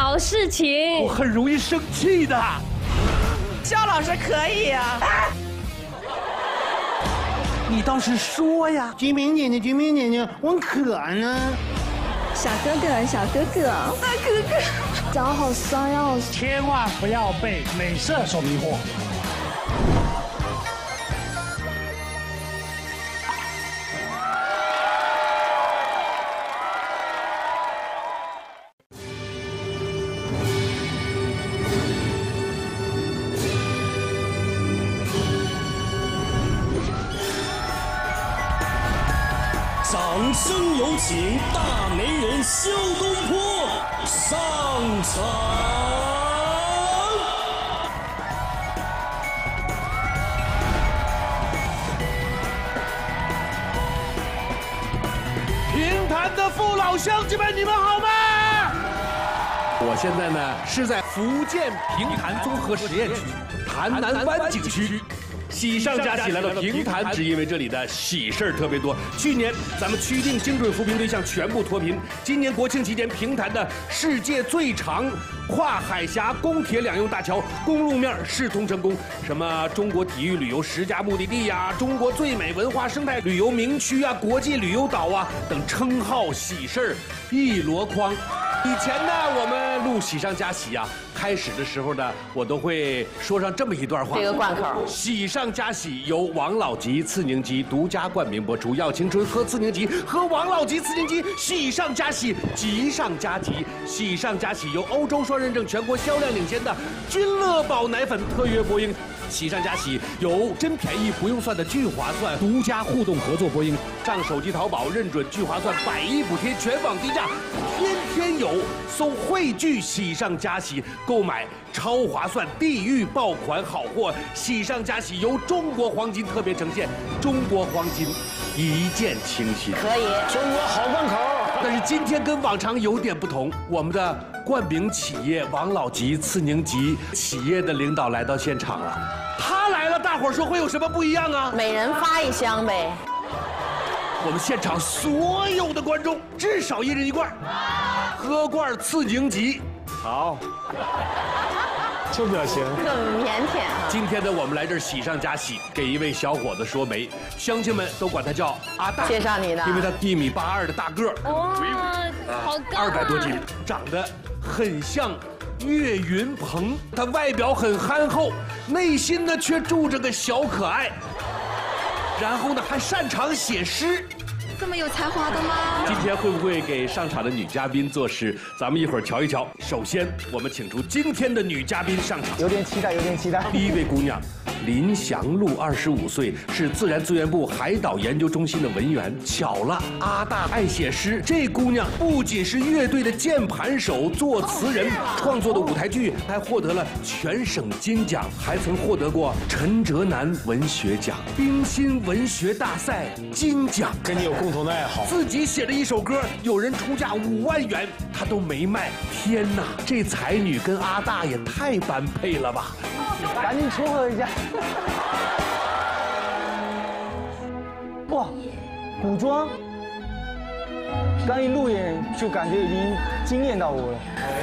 小事情。 我很容易生气的。 肖老师可以呀。 你倒是说呀！ 君明姐姐，君明姐姐，我渴呢。 小哥哥，小哥哥，大哥哥，脚好酸呀！ 千万不要被美色所迷惑。 掌声有请大媒人肖东坡上场。 平潭的父老乡亲们，你们好吗？我现在呢是在福建平潭综合实验区潭南湾景区。喜上加喜来到平潭，只因为这里的喜事儿特别多。去年咱们区定精准扶贫对象全部脱贫，今年国庆期间，平潭的世界最长跨海峡公铁两用大桥公路面试通成功，什么中国体育旅游10佳目的地呀、中国最美文化生态旅游名区啊、国际旅游岛啊等称号喜事儿一箩筐。以前呢，我们录喜上加喜啊，开始的时候呢，我都会说上这么一段话。 这个贯口： 喜上加喜由王老吉次宁吉独家冠名播出，要青春喝次宁吉，喝王老吉次宁吉，喜上加喜，吉上加吉。喜上加喜由欧洲双认证、全国销量领先的君乐宝奶粉特约播映。喜上加喜由真便宜不用算的聚划算独家互动合作播映，上手机淘宝认准聚划算100亿补贴，全网低价，天天有，搜汇聚喜上加喜购买超划算地域爆款好货。喜上加喜由中国黄金特别呈现，中国黄金一见倾心， 可以。 中国好贯口。 但是今天跟往常有点不同，我们的冠名企业王老吉次宁吉企业的领导来到现场了。他来了，大伙儿说会有什么不一样啊？ 每人发1箱呗。 我们现场所有的观众至少1人1罐，喝罐次宁吉。 好，这表情更腼腆啊！ 今天呢，我们来这儿喜上加喜，给一位小伙子说媒，乡亲们都管他叫阿大。 介绍你呢， 因为他1.82米的大个儿， 哇，好高啊 200多斤，长得很像岳云鹏。他外表很憨厚，内心呢却住着个小可爱。然后呢，还擅长写诗。 这么有才华的吗？ 今天会不会给上场的女嘉宾作诗？咱们一会儿瞧一瞧。首先，我们请出今天的女嘉宾上场。 有点期待，有点期待。 第一位姑娘，林祥路，25岁，是自然资源部海岛研究中心的文员。巧了，阿大爱写诗。这姑娘不仅是乐队的键盘手、作词人，创作的舞台剧还获得了全省金奖，还曾获得过陈哲南文学奖、冰心文学大赛金奖。 跟你有共同的爱好。 自己写了一首歌，有人出价5万元，她都没卖。天哪，这才女跟阿大也太般配了吧！ 赶紧撮合一下。哇，古装，刚一入眼就感觉已经惊艳到我了。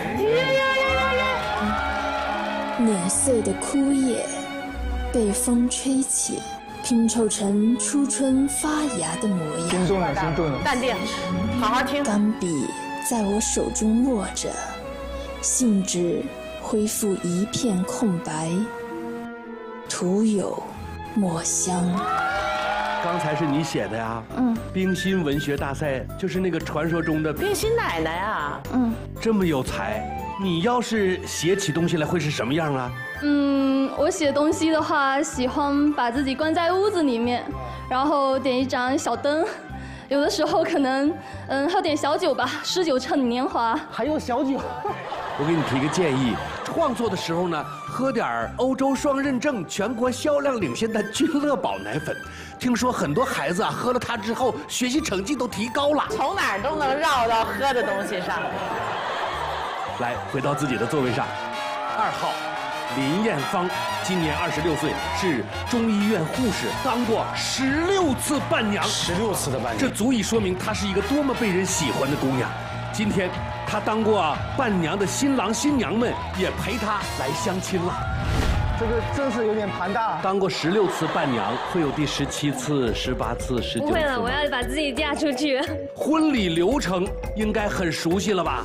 碾碎的枯叶被风吹起，拼凑成初春发芽的模样。 心动了，心动了。 淡定，好好听。 钢笔在我手中握着，信纸恢复一片空白，徒有墨香。 刚才是你写的呀？冰心文学大赛就是那个传说中的冰心奶奶啊。 这么有才，你要是写起东西来会是什么样啊？ 我写东西的话，喜欢把自己关在屋子里面，然后点一盏小灯，有的时候可能喝点小酒吧，诗酒趁年华。 还有小酒。 我给你提个建议，创作的时候呢，喝点欧洲双认证、全国销量领先的君乐宝奶粉。听说很多孩子啊，喝了它之后，学习成绩都提高了。 从哪儿都能绕到喝的东西上。 来，回到自己的座位上。2号，林艳芳，今年26岁，是中医院护士，当过16次伴娘。 16次的伴娘， 这足以说明她是一个多么被人喜欢的姑娘。 今天他当过伴娘的新郎新娘们也陪他来相亲了。 这个真是有点庞大。 当过16次伴娘，会有第17次、18次、19次。 不会了，我要把自己嫁出去。 婚礼流程应该很熟悉了吧？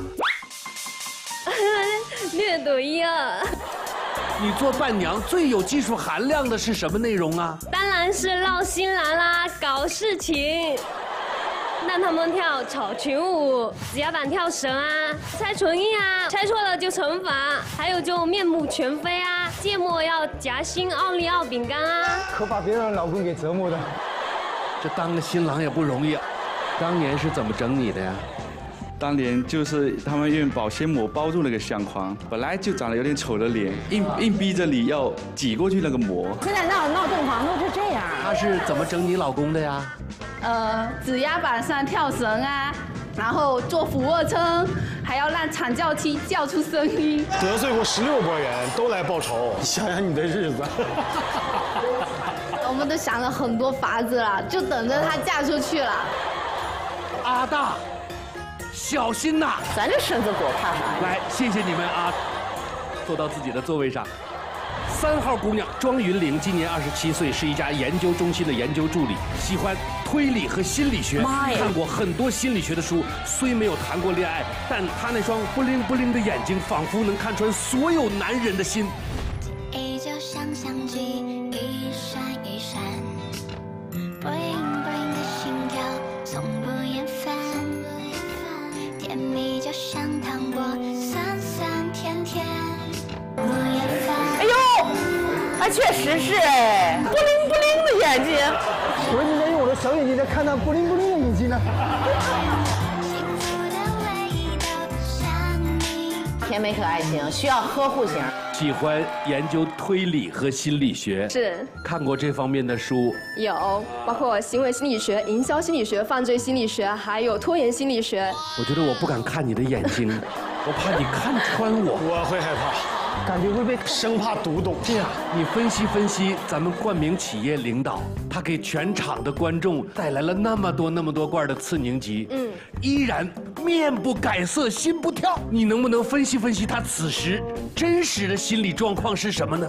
略懂一二。 你做伴娘最有技术含量的是什么内容啊？ 当然是绕新郎啦，搞事情。让他们跳草裙舞、指压板跳绳啊，猜唇印啊，猜错了就惩罚，还有就面目全非啊，芥末要夹心奥利奥饼干啊。 可把别人老公给折磨的。 这当个新郎也不容易啊。当年是怎么整你的呀？ 当年就是他们用保鲜膜包住那个相框，本来就长得有点丑的脸，硬逼着你要挤过去那个膜。 现在闹洞房都是这样。 他是怎么整你老公的呀？ 指压板上跳绳啊，然后做俯卧撑，还要让惨叫期叫出声音。 得罪过16拨人，都来报仇。想想你的日子。 我们都想了很多法子了，就等着她嫁出去了。 阿大，小心呐！ 咱这身子骨看看。 来，谢谢你们啊，坐到自己的座位上。3号姑娘庄云玲今年27岁，是一家研究中心的研究助理，喜欢推理和心理学，看过很多心理学的书。虽没有谈过恋爱，但她那双不灵不灵的眼睛，仿佛能看穿所有男人的心。 依旧像相机，一闪一闪 ，bling bling 的心跳从不厌烦，甜蜜就像糖果，酸酸甜甜，不厌烦。 哎呦！还确实是哎，不灵不灵的眼睛。 我一直在用我的小眼睛在看他不灵不灵的眼睛呢。 甜美可爱型，需要呵护型。 喜欢研究推理和心理学， 是看过这方面的书， 有包括行为心理学、营销心理学、犯罪心理学，还有拖延心理学。 我觉得我不敢看你的眼睛，我怕你看穿我。 我会害怕。 感觉会被生怕读懂。 这样，你分析分析咱们冠名企业领导，他给全场的观众带来了那么多罐的次宁吉，依然面不改色心不跳。你能不能分析分析他此时真实的心理状况是什么呢？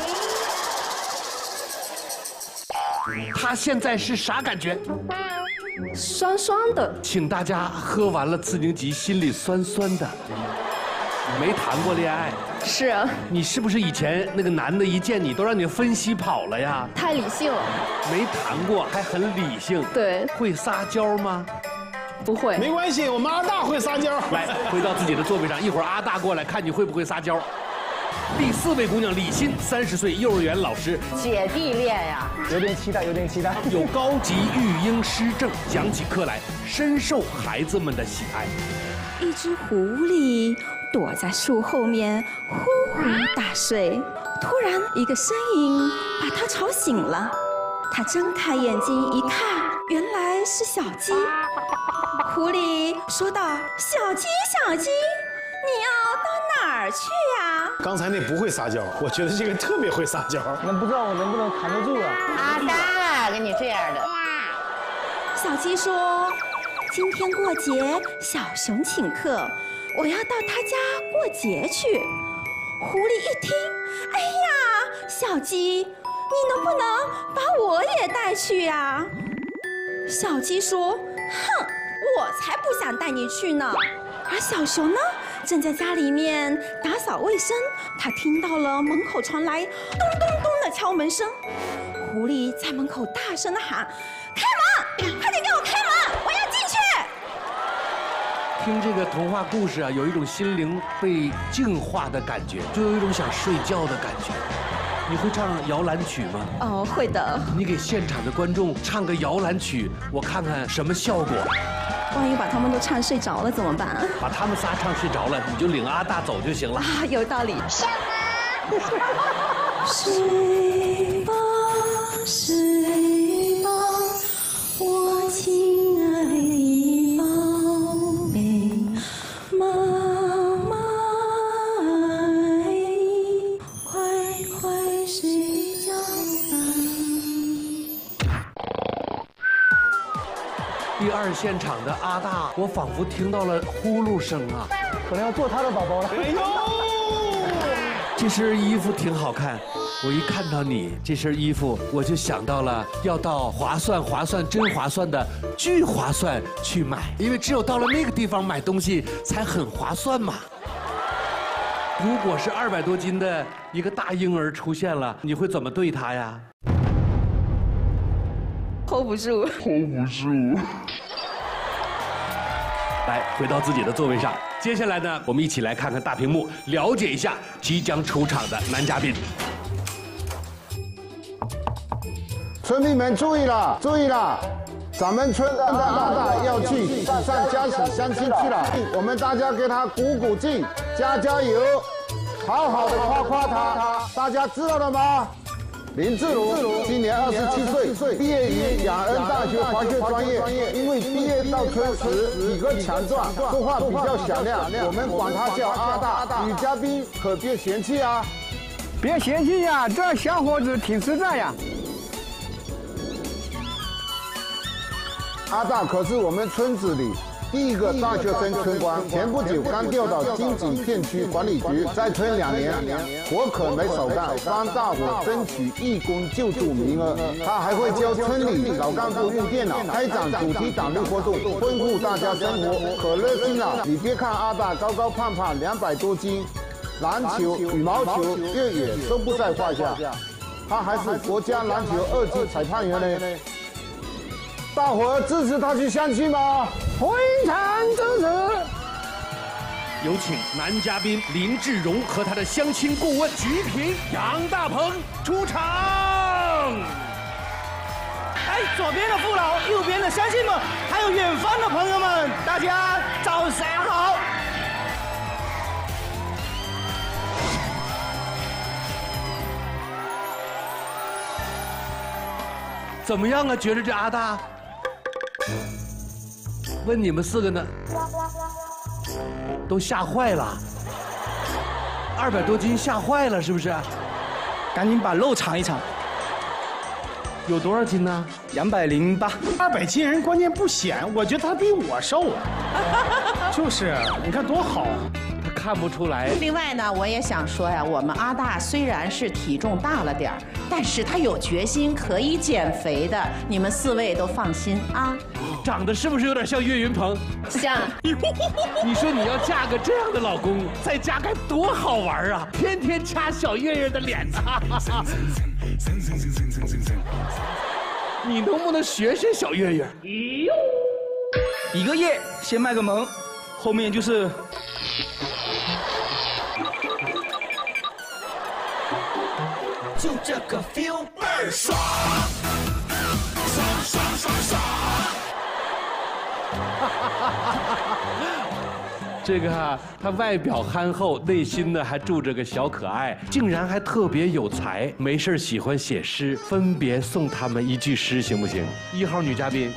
他现在是啥感觉？ 酸酸的。 请大家喝完了次宁吉，心里酸酸的。没谈过恋爱。 是啊， 你是不是以前那个男的一见你都让你分析跑了呀？ 太理性了。 没谈过还很理性。 对。 会撒娇吗？ 不会。 没关系，我们阿大会撒娇。 来，回到自己的座位上，一会儿阿大过来看你会不会撒娇。第4位姑娘李欣，30岁，幼儿园老师。 姐弟恋呀， 有点期待，有点期待。 有高级育婴师证，讲起课来深受孩子们的喜爱。 一只狐狸躲在树后面呼呼大睡，突然一个声音把它吵醒了。它睁开眼睛一看，原来是小鸡。狐狸说道：“小鸡，小鸡，你要到哪儿去呀？” 刚才那不会撒娇，我觉得这个特别会撒娇。 那不知道我能不能扛得住啊？ 阿大，跟你这样的。 小鸡说：“今天过节，小熊请客，我要到他家过节去。”狐狸一听，哎呀，小鸡，你能不能把我也带去呀？小鸡说：“哼，我才不想带你去呢。”而小熊呢，正在家里面打扫卫生，他听到了门口传来咚咚咚的敲门声。狐狸在门口大声的喊：“开门，快点给我开门，我要进去！” 听这个童话故事啊，有一种心灵被净化的感觉，就有一种想睡觉的感觉。你会唱摇篮曲吗？ 哦，会的。 你给现场的观众唱个摇篮曲，我看看什么效果。 万一把他们都唱睡着了怎么办？ 把他们仨唱睡着了，你就领阿大走就行了。 啊，有道理。 什么？ 睡吧，睡吧，我亲爱的宝贝，妈妈爱你，快快睡觉吧。 第二现场的阿大，我仿佛听到了呼噜声啊， 可能要做他的宝宝了。哎呦， 这身衣服挺好看。我一看到你这身衣服，我就想到了要到划算、真划算的巨划算去买，因为只有到了那个地方买东西才很划算嘛。如果是200多斤的一个大婴儿出现了，你会怎么对他呀 ？hold 不住。 来，回到自己的座位上。接下来呢，我们一起来看看大屏幕，了解一下即将出场的男嘉宾。 村民们注意了，注意了！咱们村的阿大要去上家喜相亲去了，我们大家给他鼓鼓劲，加油，好好的夸他。大家知道了吗？林志儒今年27岁，毕业于雅恩大学滑雪专业。因为毕业到村时体格强壮，说话比较响亮，我们管他叫阿大。女嘉宾可别嫌弃啊！ 别嫌弃呀，这小伙子挺实在呀。 阿大可是我们村子里第一个大学生村官，前不久刚调到金井片区管理局，在村2年，活可没少干，帮大伙争取义工救助名额。他还会教村里老干部用电脑，开展主题党日活动，丰富大家生活，可热心了。你别看阿大高高胖胖200多斤，篮球、羽毛球、越野都不在话下，他还是国家篮球2级裁判员呢。大伙支持他去相亲吗？ 非常支持。 有请男嘉宾林志荣和他的相亲顾问菊萍、杨大鹏出场。 哎，左边的父老，右边的乡亲们，还有远方的朋友们，大家早上好。 怎么样啊？觉得这阿大？问你们4个呢，都吓坏了，200多斤吓坏了，是不是？ 赶紧把肉尝一尝。 有多少斤呢 ？208。 200斤人关键不显，我觉得他比我瘦。就是，你看多好。 他看不出来。 另外呢，我也想说呀，我们阿大虽然是体重大了点儿，但是他有决心可以减肥的，你们4位都放心啊。 长得是不是有点像岳云鹏？ 像。 你说你要嫁个这样的老公，在家该多好玩啊！天天掐小岳岳的脸子。你能不能学小岳岳？ 一个月先卖个萌，后面就是。 就这个 feel 倍儿爽，爽。 这个他外表憨厚，内心呢还住着个小可爱，竟然还特别有才，没事喜欢写诗，分别送他们1句诗，行不行？1号女嘉宾。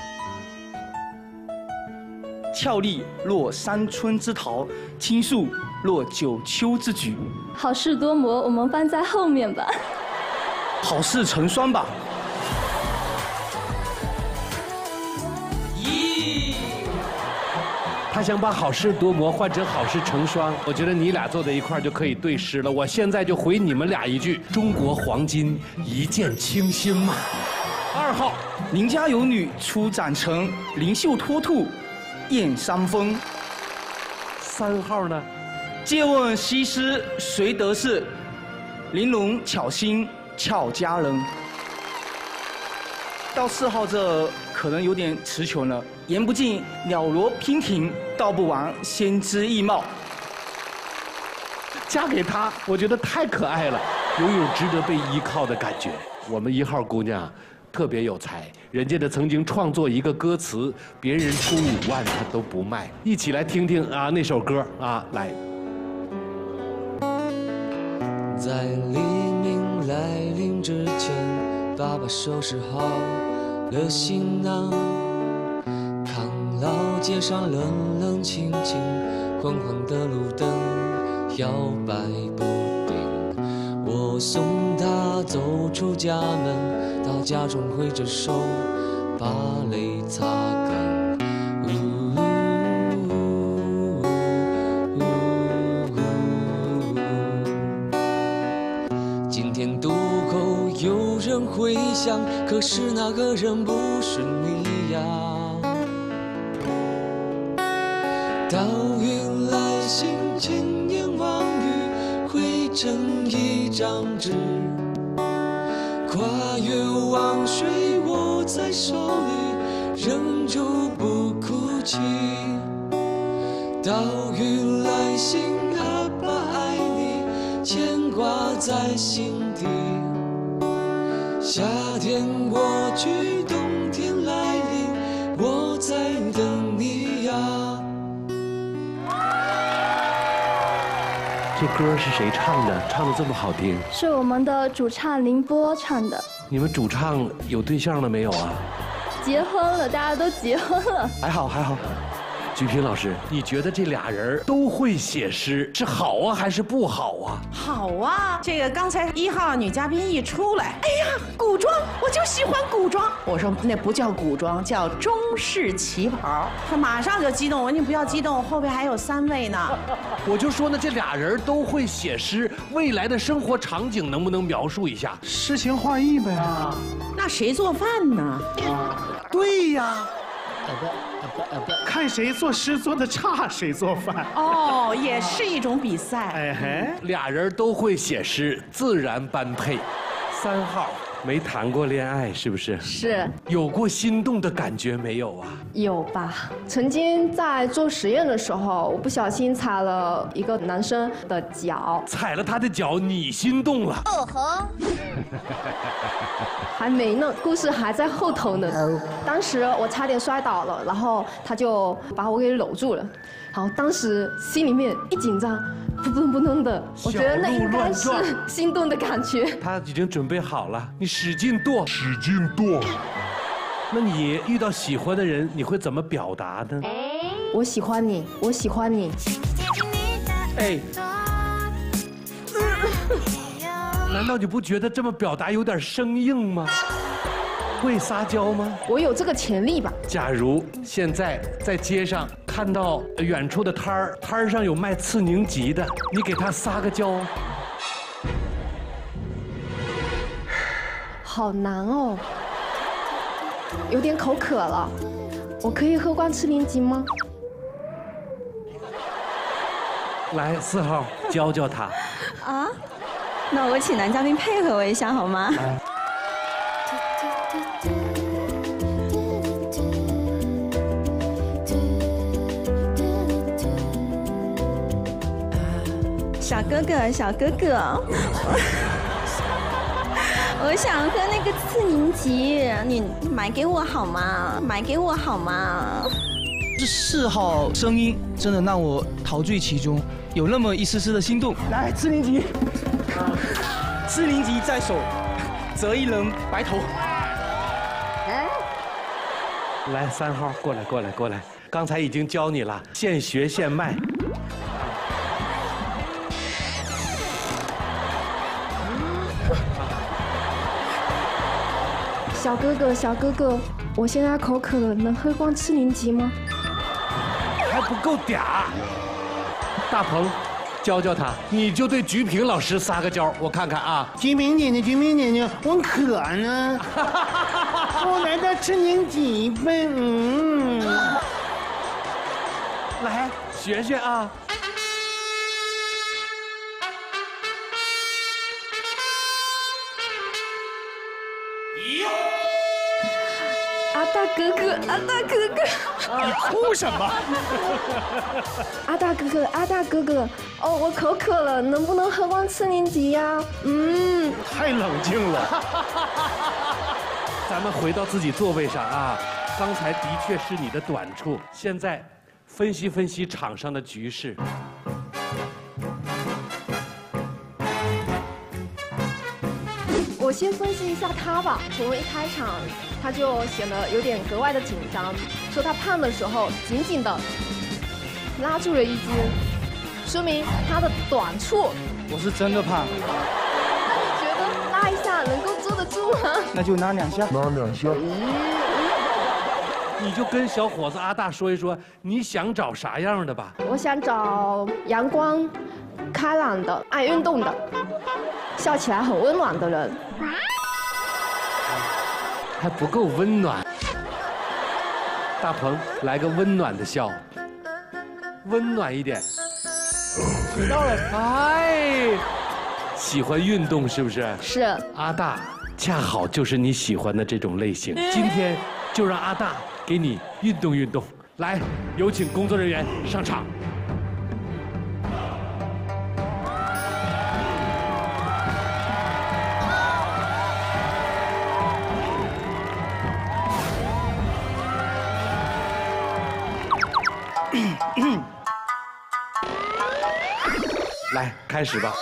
俏丽若3春之桃，倾诉若9秋之菊。 好事多磨，我们放在后面吧。 好事成双吧。 他想把好事多磨换成好事成双，我觉得你俩坐在一块儿就可以对诗了。我现在就回你们俩一句：中国黄金一见倾心嘛。2号， 邻家有女初长成，灵秀脱兔燕山峰。 3号呢？ 借问西施谁得势？玲珑巧心俏佳人。到4号这可能有点词穷了，言不尽了罗娉婷，道不完先知异貌。 嫁给他，我觉得太可爱了，有一种值得被依靠的感觉。我们1号姑娘特别有才，人家的曾经创作一个歌词，别人出5万她都不卖。一起来听听啊那首歌啊，来。 在黎明来临之前，爸爸收拾好了行囊，唐老街上冷冷清清，昏黄的路灯摇摆不定。我送他走出家门，他家中挥着手把泪擦干。 回响，可是那个人不是你呀。当云来信，千言万语汇成一张纸，跨越万水握在手里，忍住不哭泣。到云来信，阿爸爱你，牵挂在心底。夏天过去，冬天来临，我在等你呀。 这歌是谁唱的？唱得这么好听？ 是我们的主唱凌波唱的。 你们主唱有对象了没有啊？ 结婚了，大家都结婚了。 还好还好。菊萍老师，你觉得这俩人都会写诗，是好啊还是不好啊？ 好啊，这个刚才1号女嘉宾一出来，哎呀，古装，我就喜欢古装。我说那不叫古装，叫中式旗袍。他马上就激动，我说你不要激动，后边还有3位呢。 我就说呢，这俩人都会写诗，未来的生活场景能不能描述一下？ 诗情画意呗。 那谁做饭呢？ 对呀。看谁做诗做得差，谁做饭。 哦，也是一种比赛。 哎嘿，俩人都会写诗，自然般配。3号没谈过恋爱是不是？ 是。 有过心动的感觉没有啊？ 有吧。曾经在做实验的时候，我不小心踩了一个男生的脚。 踩了他的脚，你心动了？ 哦吼。 还没呢，故事还在后头呢。当时我差点摔倒了，然后他就把我给搂住了。好，当时心里面一紧张，扑通扑通的，我觉得那应该是心动的感觉。 他已经准备好了，你使劲跺，使劲跺。那你遇到喜欢的人，你会怎么表达呢？ 我喜欢你，我喜欢你。 哎。难道你不觉得这么表达有点生硬吗？会撒娇吗？ 我有这个潜力吧。 假如现在在街上看到远处的摊儿，摊儿上有卖刺柠吉的，你给他撒个娇。 好难哦，有点口渴了，我可以喝罐刺柠吉吗？ 来，4号教教他。 啊？那我请男嘉宾配合我一下好吗？小哥哥，小哥哥，我想喝那个刺柠吉，你买给我好吗？买给我好吗？ 这4号声音真的让我陶醉其中，有那么一丝丝的心动。 来，刺柠吉。刺柠吉在手，择一人白头。 来，3号过来，过来，过来！刚才已经教你了，现学现卖。 小哥哥，小哥哥，我现在口渴了，能喝罐刺柠吉吗？ 还不够嗲。大鹏。教教他，你就对菊萍老师撒个娇，我看看啊。 菊萍姐姐，菊萍姐姐，我渴呢，我来点刺柠吉呗。 来学学啊。 阿大哥哥，阿大哥哥， 你哭什么？ 阿大哥哥，阿大哥哥，哦，我口渴了，能不能喝罐刺柠吉呀？ 太冷静了。 咱们回到自己座位上啊，刚才的确是你的短处，现在分析分析场上的局势。 我先分析一下他吧。从一开场，他就显得有点格外的紧张，说他胖的时候紧紧的拉住了衣襟，说明他的短处。 我是真的胖。 那你觉得拉一下能够坐得住吗？ 那就拉2下。拉2下。 你就跟小伙子阿大说一说，你想找啥样的吧？ 我想找阳光、开朗的、爱运动的、笑起来很温暖的人。 还不够温暖。大鹏，来个温暖的笑，温暖一点。 知道了。 哎，喜欢运动是不是？ 是。 阿大恰好就是你喜欢的这种类型，今天就让阿大给你运动运动。来，有请工作人员上场。来，开始吧。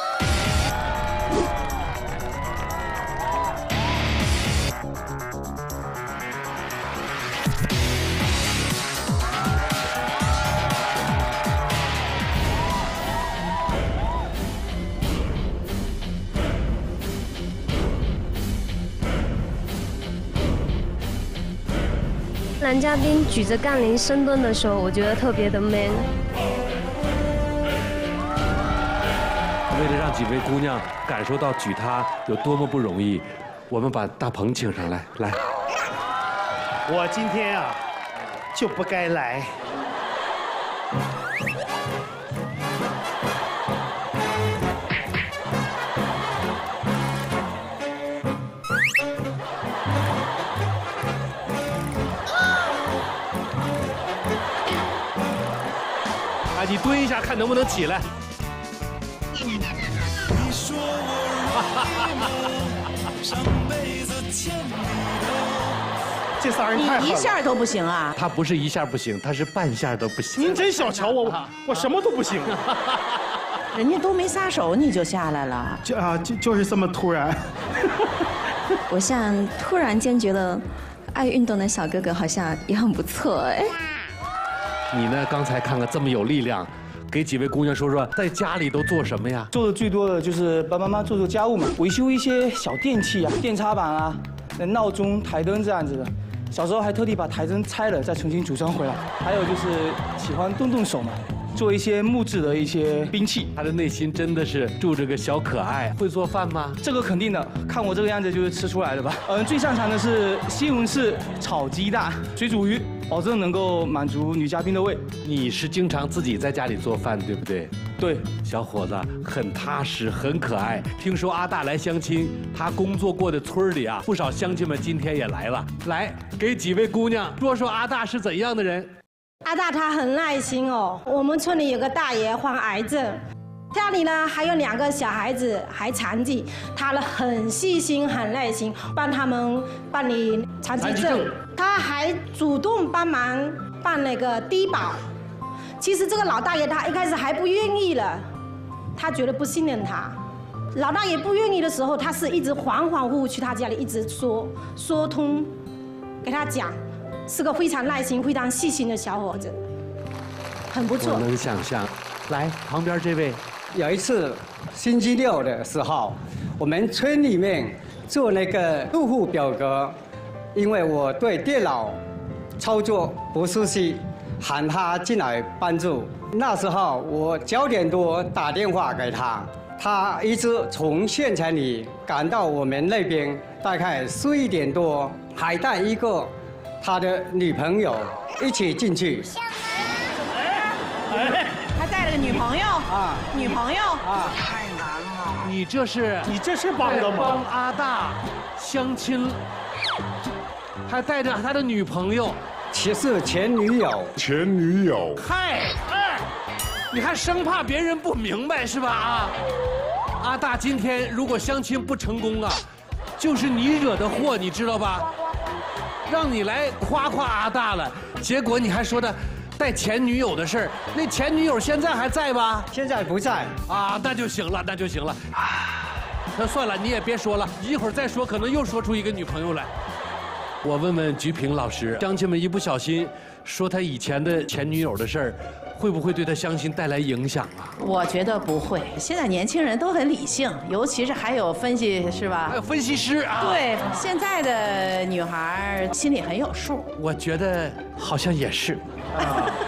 男嘉宾举着杠铃深蹲的时候，我觉得特别的 man。 为了让几位姑娘感受到举她有多么不容易，我们把大鹏请上来。来， 我今天啊就不该来。 啊，你蹲一下，看能不能起来。 这仨人太狠了， 你一下都不行啊？ 他不是一下不行，他是半下都不行。 您真小瞧我，我什么都不行。 人家都没撒手你就下来了， 就是这么突然。 我现在突然间觉得，爱运动的小哥哥好像也很不错哎。 你呢？刚才看看这么有力量，给几位姑娘说说，在家里都做什么呀？ 做的最多的就是帮妈妈做家务嘛，维修一些小电器啊，电插板啊、闹钟、台灯这样子的。小时候还特地把台灯拆了，再重新组装回来。还有就是喜欢动手嘛，做一些木质的一些兵器。 他的内心真的是住着个小可爱。会做饭吗？ 这个肯定的，看我这个样子就是吃出来的吧。最擅长的是西红柿炒鸡蛋、水煮鱼，保证能够满足女嘉宾的胃。 你是经常自己在家里做饭，对不对？ 对， 小伙子很踏实，很可爱。听说阿大来相亲，他工作过的村里啊，不少乡亲们今天也来了。来，给几位姑娘说说阿大是怎样的人。 阿大他很耐心哦。我们村里有个大爷患癌症，家里呢还有2个小孩子还残疾，他呢很细心很耐心，帮他们办理残疾证。他还主动帮忙办那个低保。其实这个老大爷他一开始还不愿意了，他觉得不信任他。老大爷不愿意的时候，他是一直恍恍惚惚去他家里一直说通，给他讲，是个非常耐心、非常细心的小伙子，很不错。 我能想象。来，旁边这位， 有一次星期六的时候，我们村里面做那个入户表格，因为我对电脑操作不熟悉，喊他进来帮助。那时候我9点多打电话给他，他一直从县城里赶到我们那边，大概11点多，还带一个他的女朋友一起进去。 还带了个女朋友啊，女朋友啊， 太难了。你这是帮的吗？ 帮阿大相亲，还带着他的女朋友。 其实前女友。 前女友。 嗨，你还生怕别人不明白是吧？啊，阿大今天如果相亲不成功啊，就是你惹的祸，你知道吧？让你来夸夸阿大了，结果你还说的带前女友的事儿，那前女友现在还在吧？ 现在不在啊，那就行了，那就行了。那算了，你也别说了，一会儿再说，可能又说出一个女朋友来。我问问菊萍老师，乡亲们一不小心说他以前的前女友的事儿，会不会对他相亲带来影响啊？ 我觉得不会，现在年轻人都很理性，尤其是还有分析是吧？ 还有分析师啊。 对，现在的女孩心里很有数。 我觉得好像也是。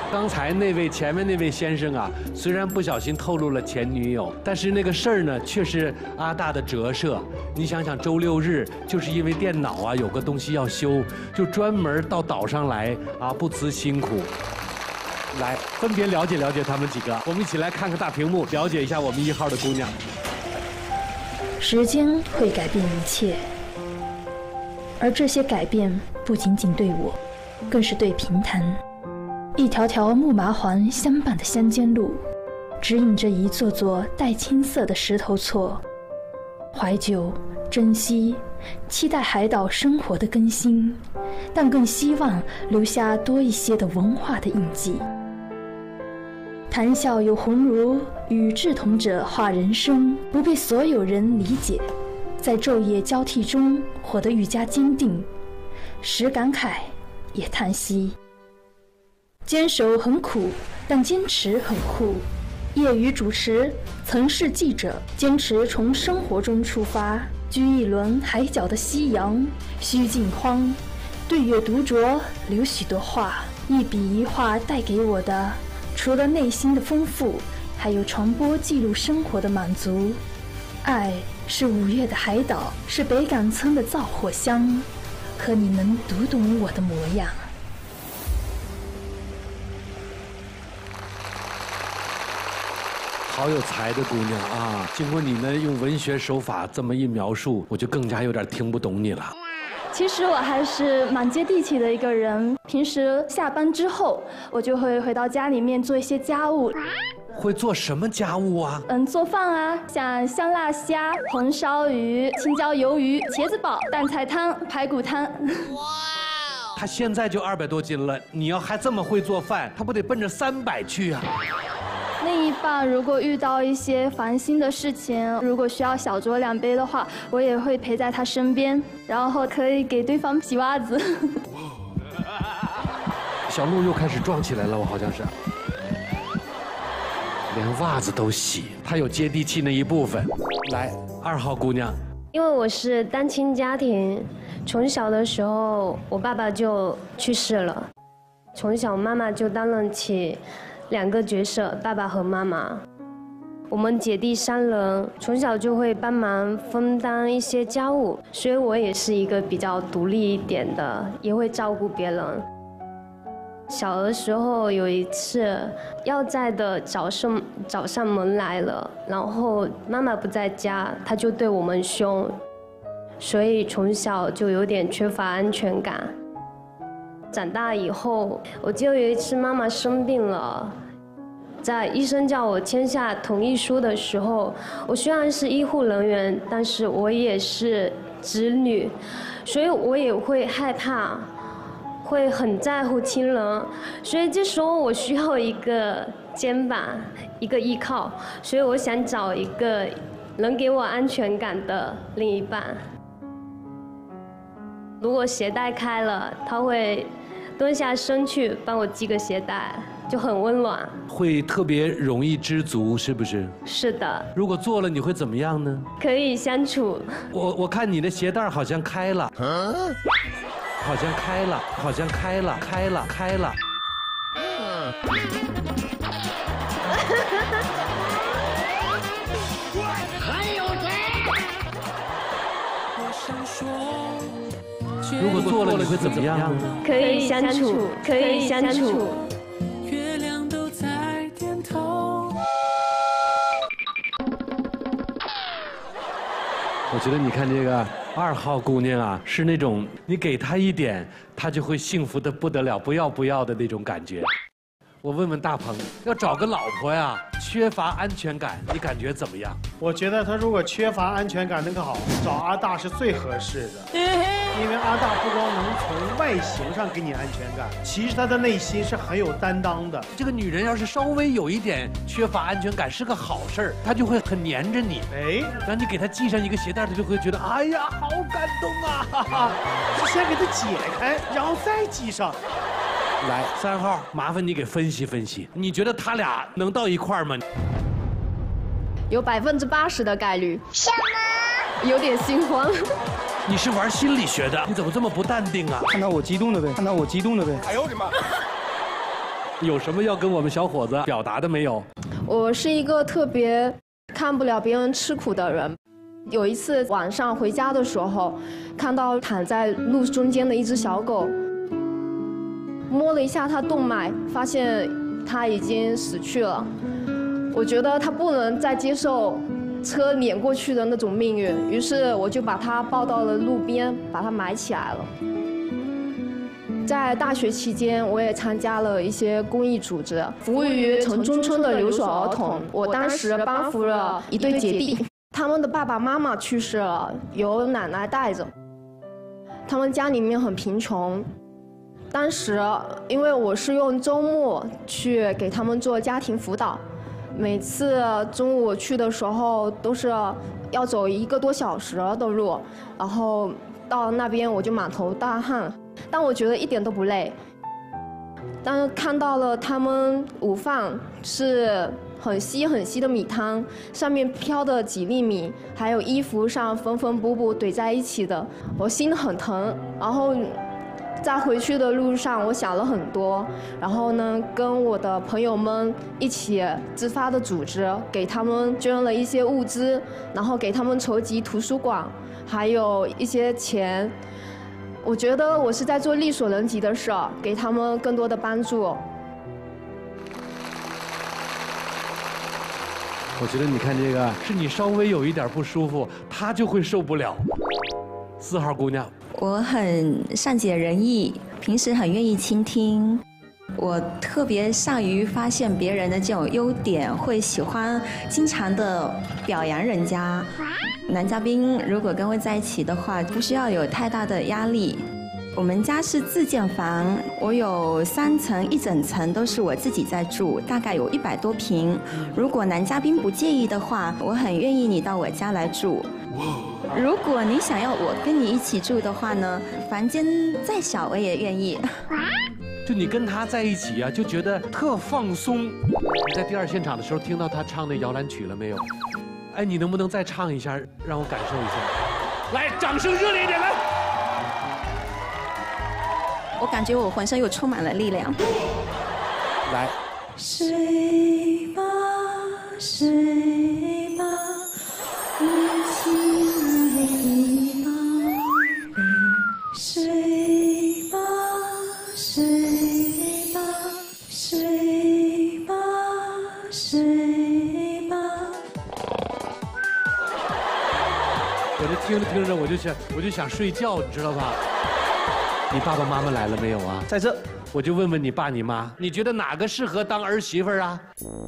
刚才那位前面那位先生啊，虽然不小心透露了前女友，但是那个事儿呢，却是阿大的折射。你想想，周六日就是因为电脑啊有个东西要修，就专门到岛上来啊，不辞辛苦。来，分别了解了解他们几个，我们一起来看看大屏幕，了解一下我们1号的姑娘。 时间会改变一切，而这些改变不仅仅对我，更是对平潭。一条条木麻环相伴的乡间路，指引着一座座带青色的石头厝。怀旧、珍惜、期待海岛生活的更新，但更希望留下多一些的文化的印记。谈笑有鸿儒，与志同者话人生，不被所有人理解，在昼夜交替中活得愈加坚定，时感慨，也叹息。坚守很苦，但坚持很酷。业余主持，曾是记者，坚持从生活中出发，居一轮海角的夕阳，须尽欢，对阅独酌，留许多话。一笔一画带给我的，除了内心的丰富，还有传播记录生活的满足。爱是5月的海岛，是北港村的灶火香，可你能读懂我的模样。 好有才的姑娘啊！经过你们用文学手法这么一描述，我就更加有点听不懂你了。 其实我还是蛮接地气的一个人，平时下班之后，我就会回到家里面做一些家务。 会做什么家务啊？ 做饭啊，像香辣虾、红烧鱼、青椒鱿鱼、茄子煲、蛋菜汤、排骨汤。哇！ 他现在就200多斤了，你要还这么会做饭，他不得奔着300去啊？ 另一半如果遇到一些烦心的事情，如果需要小酌2杯的话，我也会陪在他身边，然后可以给对方洗袜子。 小鹿又开始壮起来了，我好像是，连袜子都洗，他有接地气那一部分。来，2号姑娘， 因为我是单亲家庭，从小的时候我爸爸就去世了，从小妈妈就担任起2个角色，爸爸和妈妈。我们姐弟3人，从小就会帮忙分担一些家务，所以我也是一个比较独立一点的，也会照顾别人。小的时候有一次，要债的找上门来了，然后妈妈不在家，他就对我们凶，所以从小就有点缺乏安全感。长大以后，我记得有一次妈妈生病了，在医生叫我签下同意书的时候，我虽然是医护人员，但是我也是子女，所以我也会害怕，会很在乎亲人，所以这时候我需要一个肩膀，一个依靠，所以我想找一个能给我安全感的另一半。如果鞋带开了，他会蹲下身去帮我系个鞋带，就很温暖。 会特别容易知足，是不是？ 是的。 如果做了，你会怎么样呢？ 可以相处。 我看你的鞋带好像开了，好像开了，好像开了，开了。 还有谁？ 如果做了，你会怎么样呢？ 可以相处，可以相处。 月亮都在点头。 我觉得你看这个2号姑娘啊，是那种你给她一点，她就会幸福的不得了，不要的那种感觉。我问问大鹏，要找个老婆呀，缺乏安全感，你感觉怎么样？ 我觉得他如果缺乏安全感，那个好，找阿大是最合适的。因为阿大不光能从外形上给你安全感，其实他的内心是很有担当的。 这个女人要是稍微有一点缺乏安全感，是个好事儿，她就会很黏着你。哎，然后你给她系上一个鞋带，她就会觉得，哎呀，好感动啊！哈哈， 是先给她解开，然后再系上。 来，3号，麻烦你给分析分析，你觉得他俩能到一块儿吗？ 有80%的概率。什么？有点心慌。 你是玩心理学的，你怎么这么不淡定啊？ 看到我激动了呗，看到我激动了呗。 哎呦我的妈！ 有什么要跟我们小伙子表达的没有？ 我是一个特别看不了别人吃苦的人。有一次晚上回家的时候，看到躺在路中间的一只小狗，摸了一下它动脉，发现它已经死去了。我觉得它不能再接受车碾过去的那种命运，于是我就把它抱到了路边，把它埋起来了。在大学期间，我也参加了一些公益组织，服务于城中村的留守儿童。我当时帮扶了一对姐弟，他们的爸爸妈妈去世了，由奶奶带着。他们家里面很贫穷，当时因为我是用周末去给他们做家庭辅导，每次中午去的时候都是要走1个多小时的路，然后到那边我就满头大汗。但我觉得一点都不累。当看到了他们午饭是很稀很稀的米汤，上面飘的几粒米，还有衣服上缝缝补补怼在一起的，我心很疼。然后在回去的路上，我想了很多，然后呢，跟我的朋友们一起自发的组织，给他们捐了一些物资，然后给他们筹集图书馆，还有一些钱。我觉得我是在做力所能及的事，给他们更多的帮助。 我觉得你看这个，是你稍微有一点不舒服，他就会受不了。4号姑娘， 我很善解人意，平时很愿意倾听。我特别善于发现别人的这种优点，会喜欢经常的表扬人家。男嘉宾如果跟我在一起的话，不需要有太大的压力。我们家是自建房，我有3层，1整层都是我自己在住，大概有100多平。如果男嘉宾不介意的话，我很愿意你到我家来住。如果你想要我跟你一起住的话呢，房间再小我也愿意。 就你跟他在一起啊，就觉得特放松。你在第2现场的时候听到他唱那摇篮曲了没有？哎，你能不能再唱一下，让我感受一下？来，掌声热烈一点来！ 我感觉我浑身又充满了力量。 来。 睡吧，睡吧，我亲爱的宝贝，睡吧，睡吧，睡吧，睡吧。 我这听着听着，我就想睡觉，你知道吧？你爸爸妈妈来了没有啊？ 在这。 我就问问你爸你妈，你觉得哪个适合当儿媳妇啊？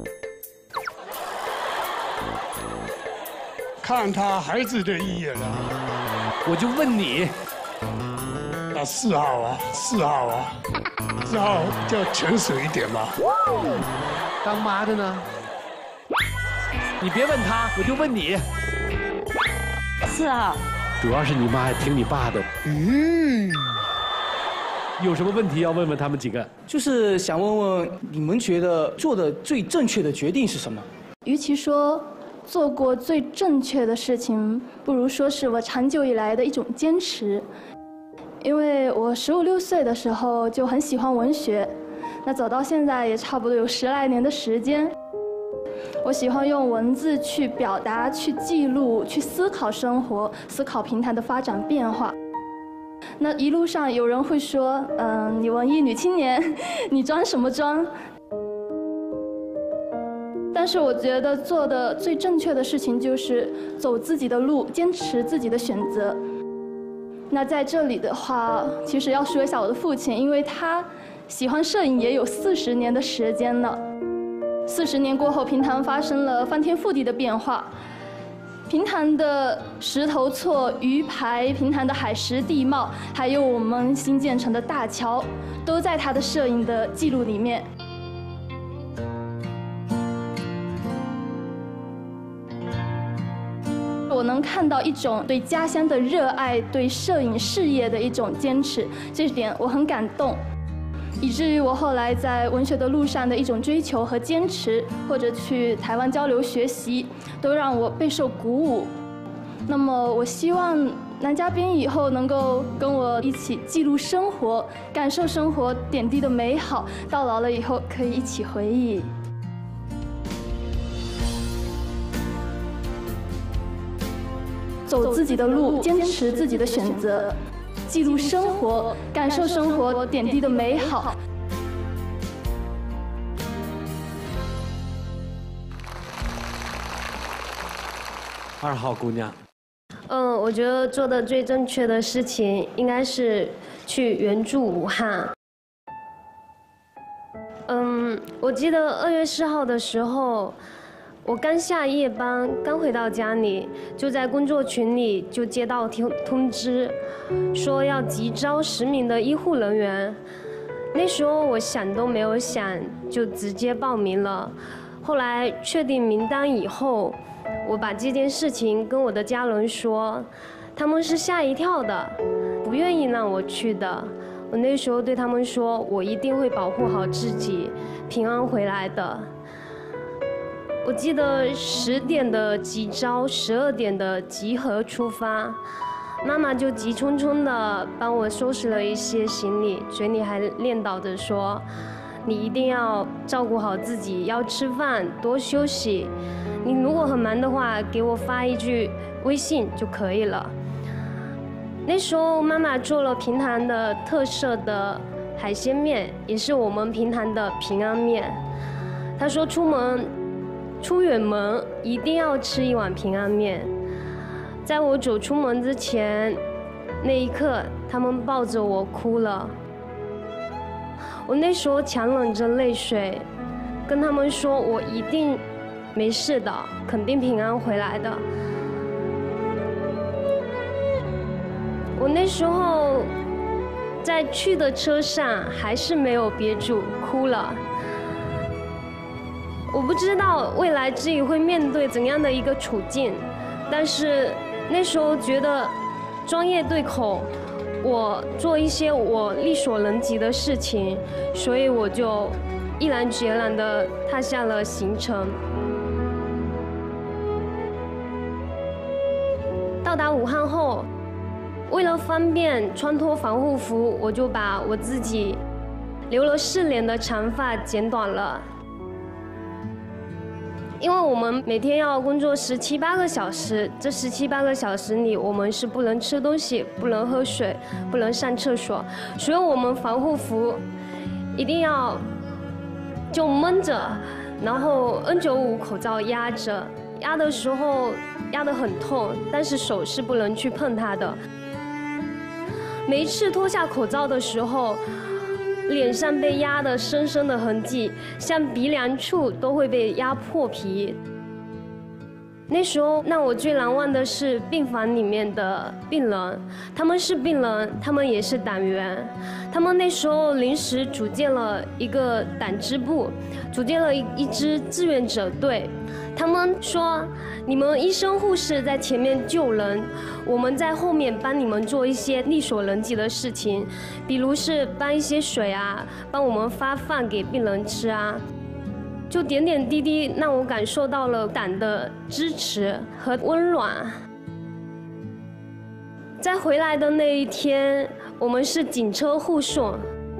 看他孩子的意愿了。 我就问你， 那4号啊，4号啊，4号就要成熟一点嘛。 当妈的呢？你别问他，我就问你。 4号。 主要是你妈还听你爸的。有什么问题要问问他们几个？ 就是想问问你们觉得做的最正确的决定是什么？ 与其说做过最正确的事情，不如说是我长久以来的一种坚持。因为我15、16岁的时候就很喜欢文学，那走到现在也差不多有10来年的时间。我喜欢用文字去表达、去记录、去思考生活，思考平台的发展变化。那一路上有人会说，你文艺女青年，你装什么装？但是我觉得做的最正确的事情就是走自己的路，坚持自己的选择。那在这里的话，其实要说一下我的父亲，因为他喜欢摄影也有40年的时间了。40年过后，平潭发生了翻天覆地的变化。平潭的石头厝、鱼排、平潭的海蚀地貌，还有我们新建成的大桥，都在他的摄影的记录里面。我能看到一种对家乡的热爱，对摄影事业的一种坚持，这点我很感动。以至于我后来在文学的路上的一种追求和坚持，或者去台湾交流学习，都让我备受鼓舞。那么我希望男嘉宾以后能够跟我一起记录生活，感受生活点滴的美好，到老了以后可以一起回忆。走自己的路，坚持自己的选择，记录生活，感受生活点滴的美好。 2号姑娘。 我觉得做的最正确的事情应该是去援助武汉。我记得2月4号的时候，我刚下夜班，刚回到家里，就在工作群里就接到通知，说要急招10名的医护人员。那时候我想都没有想，就直接报名了。后来确定名单以后，我把这件事情跟我的家人说，他们是吓一跳的，不愿意让我去的。我那时候对他们说，我一定会保护好自己，平安回来的。我记得10点的急招，12点的集合出发，妈妈就急匆匆的帮我收拾了一些行李，嘴里还念叨着说，你一定要照顾好自己，要吃饭，多休息。你如果很忙的话，给我发一句微信就可以了。那时候妈妈做了平潭的特色的海鲜面，也是我们平潭的平安面。她说出远门一定要吃一碗平安面。在我走出门之前，那一刻他们抱着我哭了。我那时候强忍着泪水，跟他们说我一定没事的，肯定平安回来的。我那时候在去的车上还是没有憋住，哭了。我不知道未来自己会面对怎样的一个处境，但是那时候觉得专业对口，我做一些我力所能及的事情，所以我就毅然决然地踏下了行程。到达武汉后，为了方便穿脱防护服，我就把我自己留了4年的长发剪短了。因为我们每天要工作17、18个小时，这17、18个小时里，我们是不能吃东西、不能喝水、不能上厕所，所以我们防护服一定要就闷着，然后 N95 口罩压着，压的时候压得很痛，但是手是不能去碰它的。每一次脱下口罩的时候，脸上被压得深深的痕迹，像鼻梁处都会被压破皮。那时候让我最难忘的是病房里面的病人，他们是病人，他们也是党员。他们那时候临时组建了一个党支部，组建了一支志愿者队。他们说，你们医生护士在前面救人，我们在后面帮你们做一些力所能及的事情，比如是搬一些水啊，帮我们发饭给病人吃啊，就点点滴滴让我感受到了党的支持和温暖。在回来的那一天，我们是警车护送，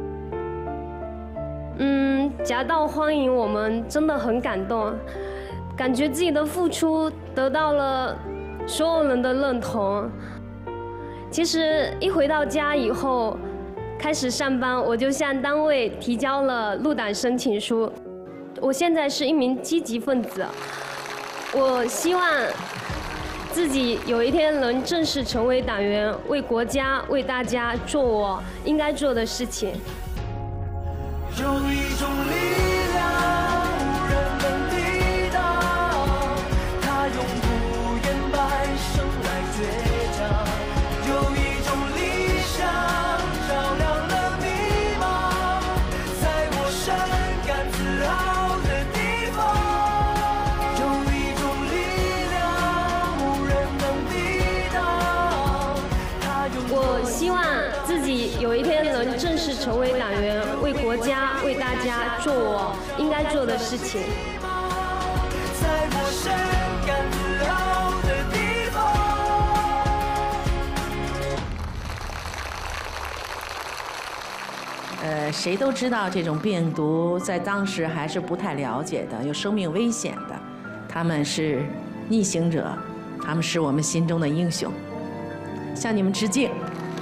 夹道欢迎我们，真的很感动。感觉自己的付出得到了所有人的认同。其实一回到家以后，开始上班，我就向单位提交了入党申请书。我现在是一名积极分子，我希望自己有一天能正式成为党员，为国家、为大家做我应该做的事情。 有一种力量。 有一天能正式成为党员，为国家、为大家做我应该做的事情。 谁都知道这种病毒在当时还是不太了解的，有生命危险的。他们是逆行者，他们是我们心中的英雄，向你们致敬。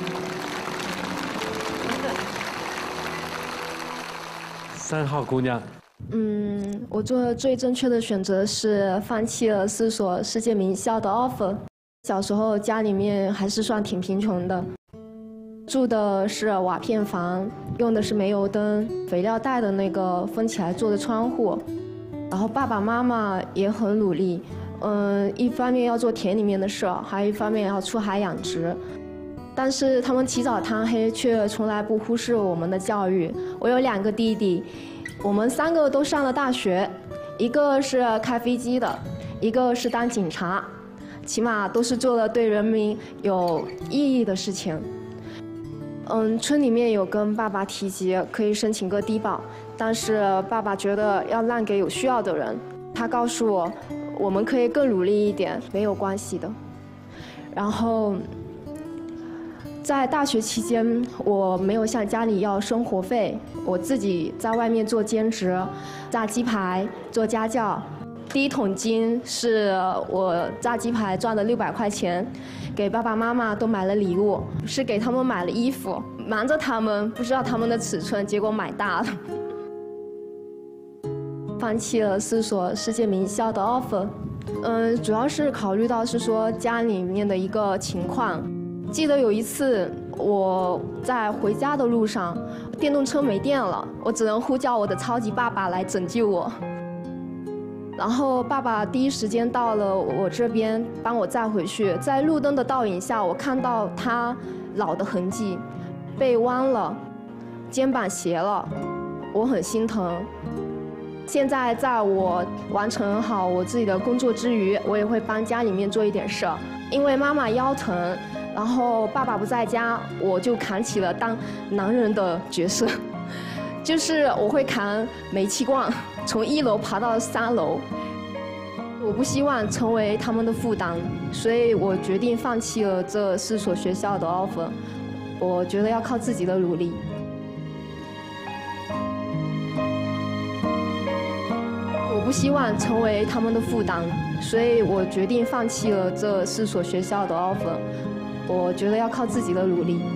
3号姑娘。 我做的最正确的选择是放弃了4所世界名校的 offer。小时候家里面还是算挺贫穷的，住的是瓦片房，用的是煤油灯，肥料袋的那个封起来做的窗户。然后爸爸妈妈也很努力，一方面要做田里面的事，还有一方面要出海养殖。但是他们起早贪黑，却从来不忽视我们的教育。我有2个弟弟，我们3个都上了大学，一个是开飞机的，一个是当警察，起码都是做了对人民有意义的事情。村里面有跟爸爸提及可以申请个低保，但是爸爸觉得要让给有需要的人。他告诉我，我们可以更努力一点，没有关系的。然后在大学期间，我没有向家里要生活费，我自己在外面做兼职，炸鸡排、做家教。第一桶金是我炸鸡排赚的600块钱，给爸爸妈妈都买了礼物，是给他们买了衣服，瞒着他们，不知道他们的尺寸，结果买大了。放弃了4所世界名校的 offer，主要是考虑到是说家里面的一个情况。记得有一次我在回家的路上，电动车没电了，我只能呼叫我的超级爸爸来拯救我。然后爸爸第一时间到了我这边，帮我载回去。在路灯的倒影下，我看到他老的痕迹，背弯了，肩膀斜了，我很心疼。现在在我完成好我自己的工作之余，我也会帮家里面做一点事儿。因为妈妈腰疼，然后爸爸不在家，我就扛起了当男人的角色，就是我会扛煤气罐，从1楼爬到3楼。我不希望成为他们的负担，所以我决定放弃了这4所学校的 offer。我觉得要靠自己的努力。我不希望成为他们的负担，所以我决定放弃了这4所学校的 offer。我觉得要靠自己的努力。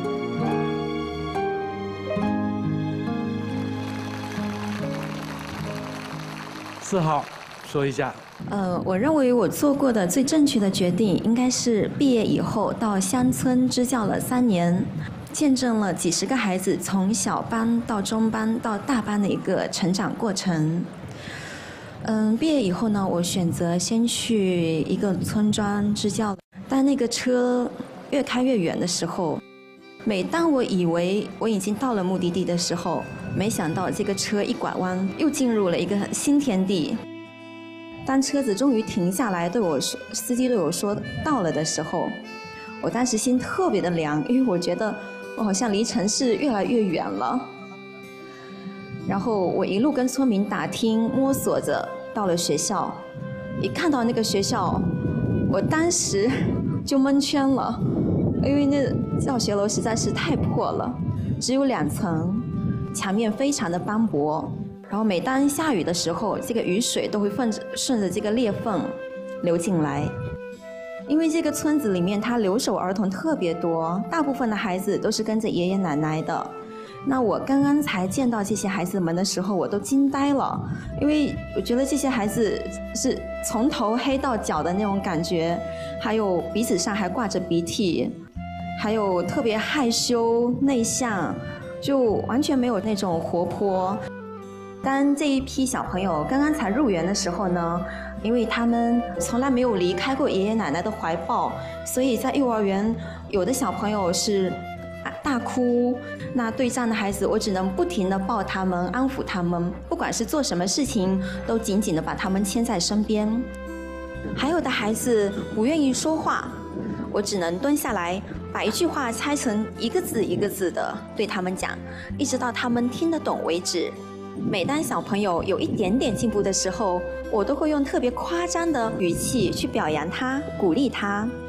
4号，说一下。 我认为我做过的最正确的决定，应该是毕业以后到乡村支教了3年，见证了几10个孩子从小班到中班到大班的一个成长过程。毕业以后呢，我选择先去一个村庄支教，但那个车越开越远的时候，每当我以为我已经到了目的地的时候，没想到这个车一拐弯，又进入了一个新天地。当车子终于停下来，司机对我说到了的时候，我当时心特别的凉，因为我觉得我好像离城市越来越远了。然后我一路跟村民打听摸索着到了学校，一看到那个学校，我当时就蒙圈了，因为那教学楼实在是太破了，只有2层，墙面非常的斑驳。然后每当下雨的时候，这个雨水都会顺着这个裂缝流进来。因为这个村子里面，它留守儿童特别多，大部分的孩子都是跟着爷爷奶奶的。那我刚刚才见到这些孩子们的时候，我都惊呆了，因为我觉得这些孩子是从头黑到脚的那种感觉，还有鼻子上还挂着鼻涕，还有特别害羞内向，就完全没有那种活泼。当这一批小朋友刚刚才入园的时候呢，因为他们从来没有离开过爷爷奶奶的怀抱，所以在幼儿园有的小朋友是大哭，那对这样的孩子，我只能不停地抱他们，安抚他们，不管是做什么事情，都紧紧地把他们牵在身边。还有的孩子不愿意说话，我只能蹲下来，把一句话拆成一个字一个字的对他们讲，一直到他们听得懂为止。每当小朋友有一点点进步的时候，我都会用特别夸张的语气去表扬他，鼓励他。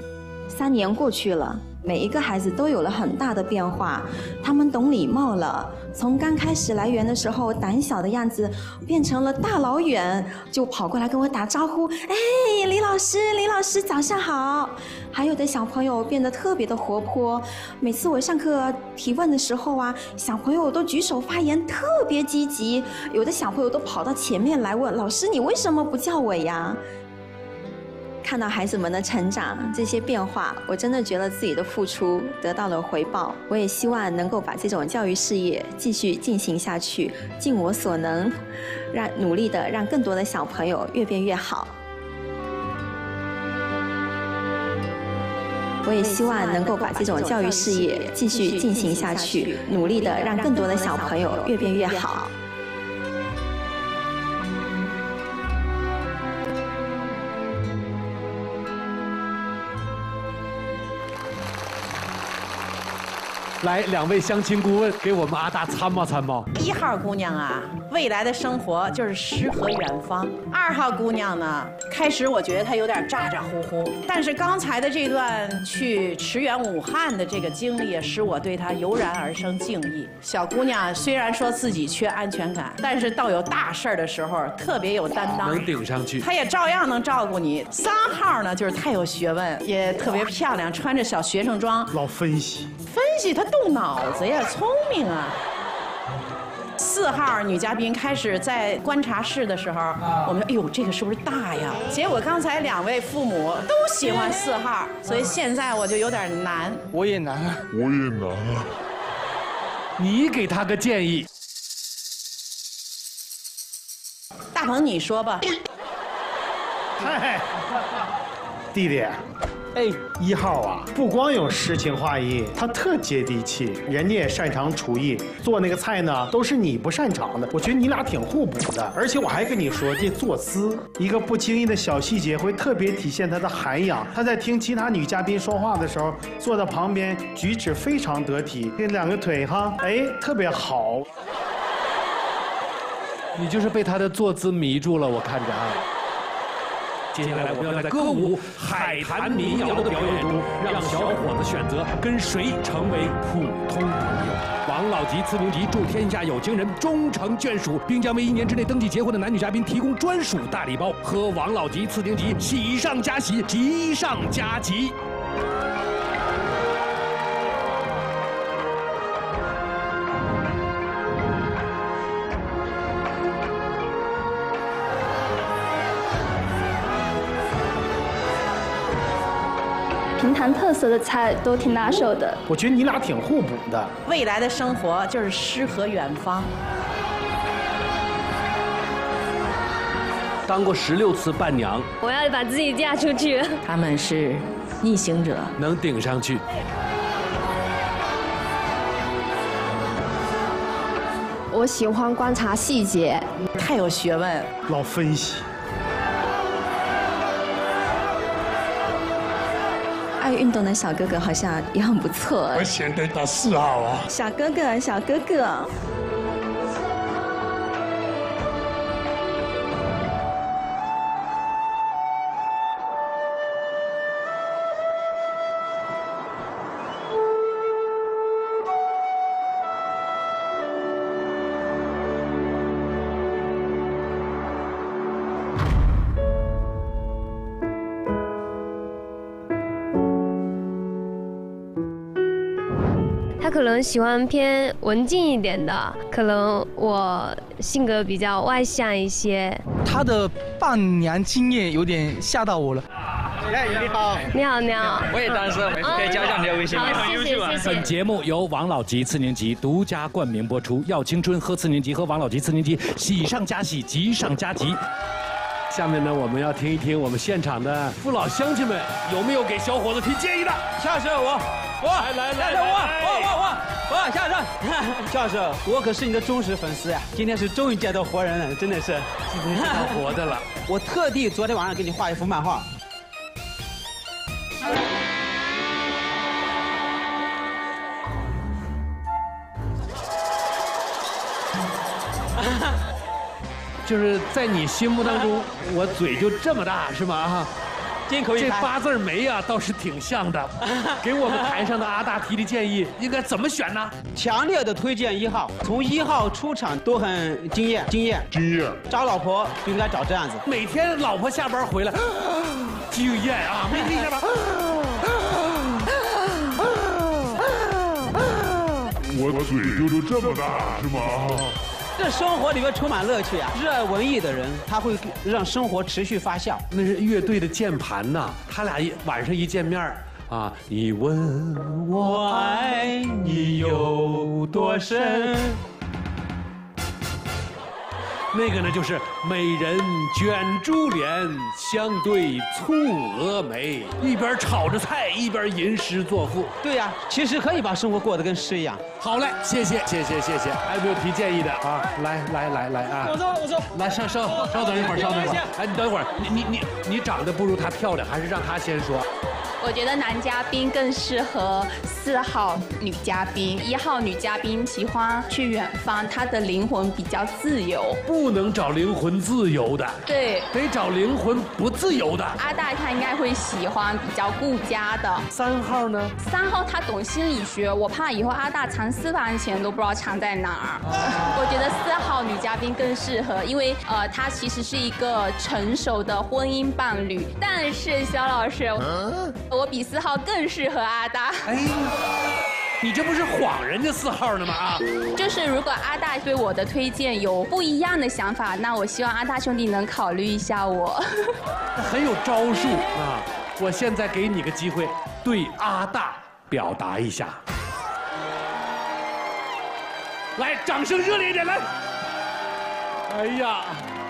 3年过去了，每一个孩子都有了很大的变化，他们懂礼貌了，从刚开始来园的时候胆小的样子，变成了大老远就跑过来跟我打招呼，哎，李老师早上好。还有的小朋友变得特别的活泼，每次我上课提问的时候啊，小朋友都举手发言，特别积极，有的小朋友都跑到前面来问老师，你为什么不叫我呀？看到孩子们的成长，这些变化，我真的觉得自己的付出得到了回报。我也希望能够把这种教育事业继续进行下去，尽我所能，努力的让更多的小朋友越变越好。我也希望能够把这种教育事业继续进行下去，努力的让更多的小朋友越变越好。 来，2位相亲顾问给我们阿大参谋参谋。 1号姑娘啊，未来的生活就是诗和远方。2号姑娘呢，开始我觉得她有点咋咋呼呼，但是刚才的这段去驰援武汉的这个经历，使我对她油然而生敬意。小姑娘虽然说自己缺安全感，但是到有大事儿的时候特别有担当， 能顶上去。 她也照样能照顾你。3号呢，就是太有学问，也特别漂亮，穿着小学生装， 老分析， 她动脑子呀，聪明啊。4号女嘉宾开始在观察室的时候，我们说，哎呦，这个是不是大呀？结果刚才2位父母都喜欢4号，所以现在我就有点难。 我也难啊， 我也难啊。 你给他个建议。 大鹏，你说吧。 嗨，弟弟。哎，1号啊，不光有诗情画意，他特接地气，人家也擅长厨艺，做那个菜呢都是你不擅长的，我觉得你俩挺互补的。而且我还跟你说，这坐姿一个不经意的小细节会特别体现他的涵养。他在听其他女嘉宾说话的时候，坐在旁边举止非常得体，这2个腿哈，哎，特别好。 你就是被他的坐姿迷住了，我看着啊。接下来我们要在歌舞、海坛民谣的表演中，让小伙子选择跟谁成为普通朋友。王老吉次名集祝天下有情人终成眷属，并将为1年之内登记结婚的男女嘉宾提供专属大礼包。喝王老吉次名集，喜上加喜，吉上加吉。 平潭特色的菜都挺拿手的， 我觉得你俩挺互补的。 未来的生活就是诗和远方。 当过16次伴娘， 我要把自己嫁出去。 他们是逆行者， 能顶上去。 我喜欢观察细节， 太有学问， 老分析。 爱运动的小哥哥好像也很不错。 我选对打4号啊。 小哥哥，小哥哥。 他可能喜欢偏文静一点的，可能我性格比较外向一些。 他的伴娘经验有点吓到我了。 你好，你好，你好， 我也单身，可以加上你的微信吗？ 好，谢谢，谢谢。 本节目由王老吉次年集独家冠名播出，耀青春喝次年集和王老吉次年集，喜上加喜，吉上加吉。下面呢，我们要听一听我们现场的父老乡亲们有没有给小伙子提建议的。 夏师，我， 来， 我，夏师，夏师，我可是你的忠实粉丝呀！今天是终于见到活人了，真的是， 今天见到活的了。 我特地昨天晚上给你画一幅漫画。 就是在你心目当中，我嘴就这么大是吗？ 金口一台。 这8字眉啊，倒是挺像的。给我们台上的阿大提建议，应该怎么选呢？ 强烈的推荐1号，从1号出场都很惊艳。找老婆就应该找这样子， 每天老婆下班回来，惊艳啊！没听见吗？ 我嘴就这么大是吗？ 这生活里面充满乐趣啊！热爱文艺的人，他会让生活持续发酵。 那是乐队的键盘呐，他俩晚上一见面啊，你问我爱你有多深？那个呢，就是美人卷珠帘，相对蹙蛾眉，一边炒着菜，一边吟诗作赋。 对呀，其实可以把生活过得跟诗一样。 好嘞，谢谢。还有没有提建议的啊？来啊！ 我说， 来稍等一会儿。哎，你等一会儿，你长得不如她漂亮，还是让她先说。 我觉得男嘉宾更适合4号女嘉宾，1号女嘉宾喜欢去远方，她的灵魂比较自由。 不能找灵魂自由的， 对， 得找灵魂不自由的。 阿大他应该会喜欢比较顾家的。 3号呢 ？3号他懂心理学，我怕以后阿大藏私房钱都不知道藏在哪儿。我觉得4号女嘉宾更适合，因为她其实是一个成熟的婚姻伴侣。但是肖老师，我比4号更适合阿大。 哎，你这不是晃人家4号呢吗？啊， 就是如果阿大对我的推荐有不一样的想法，那我希望阿大兄弟能考虑一下我。 很有招数啊！我现在给你个机会，对阿大表达一下。来，掌声热烈一点，来！哎呀！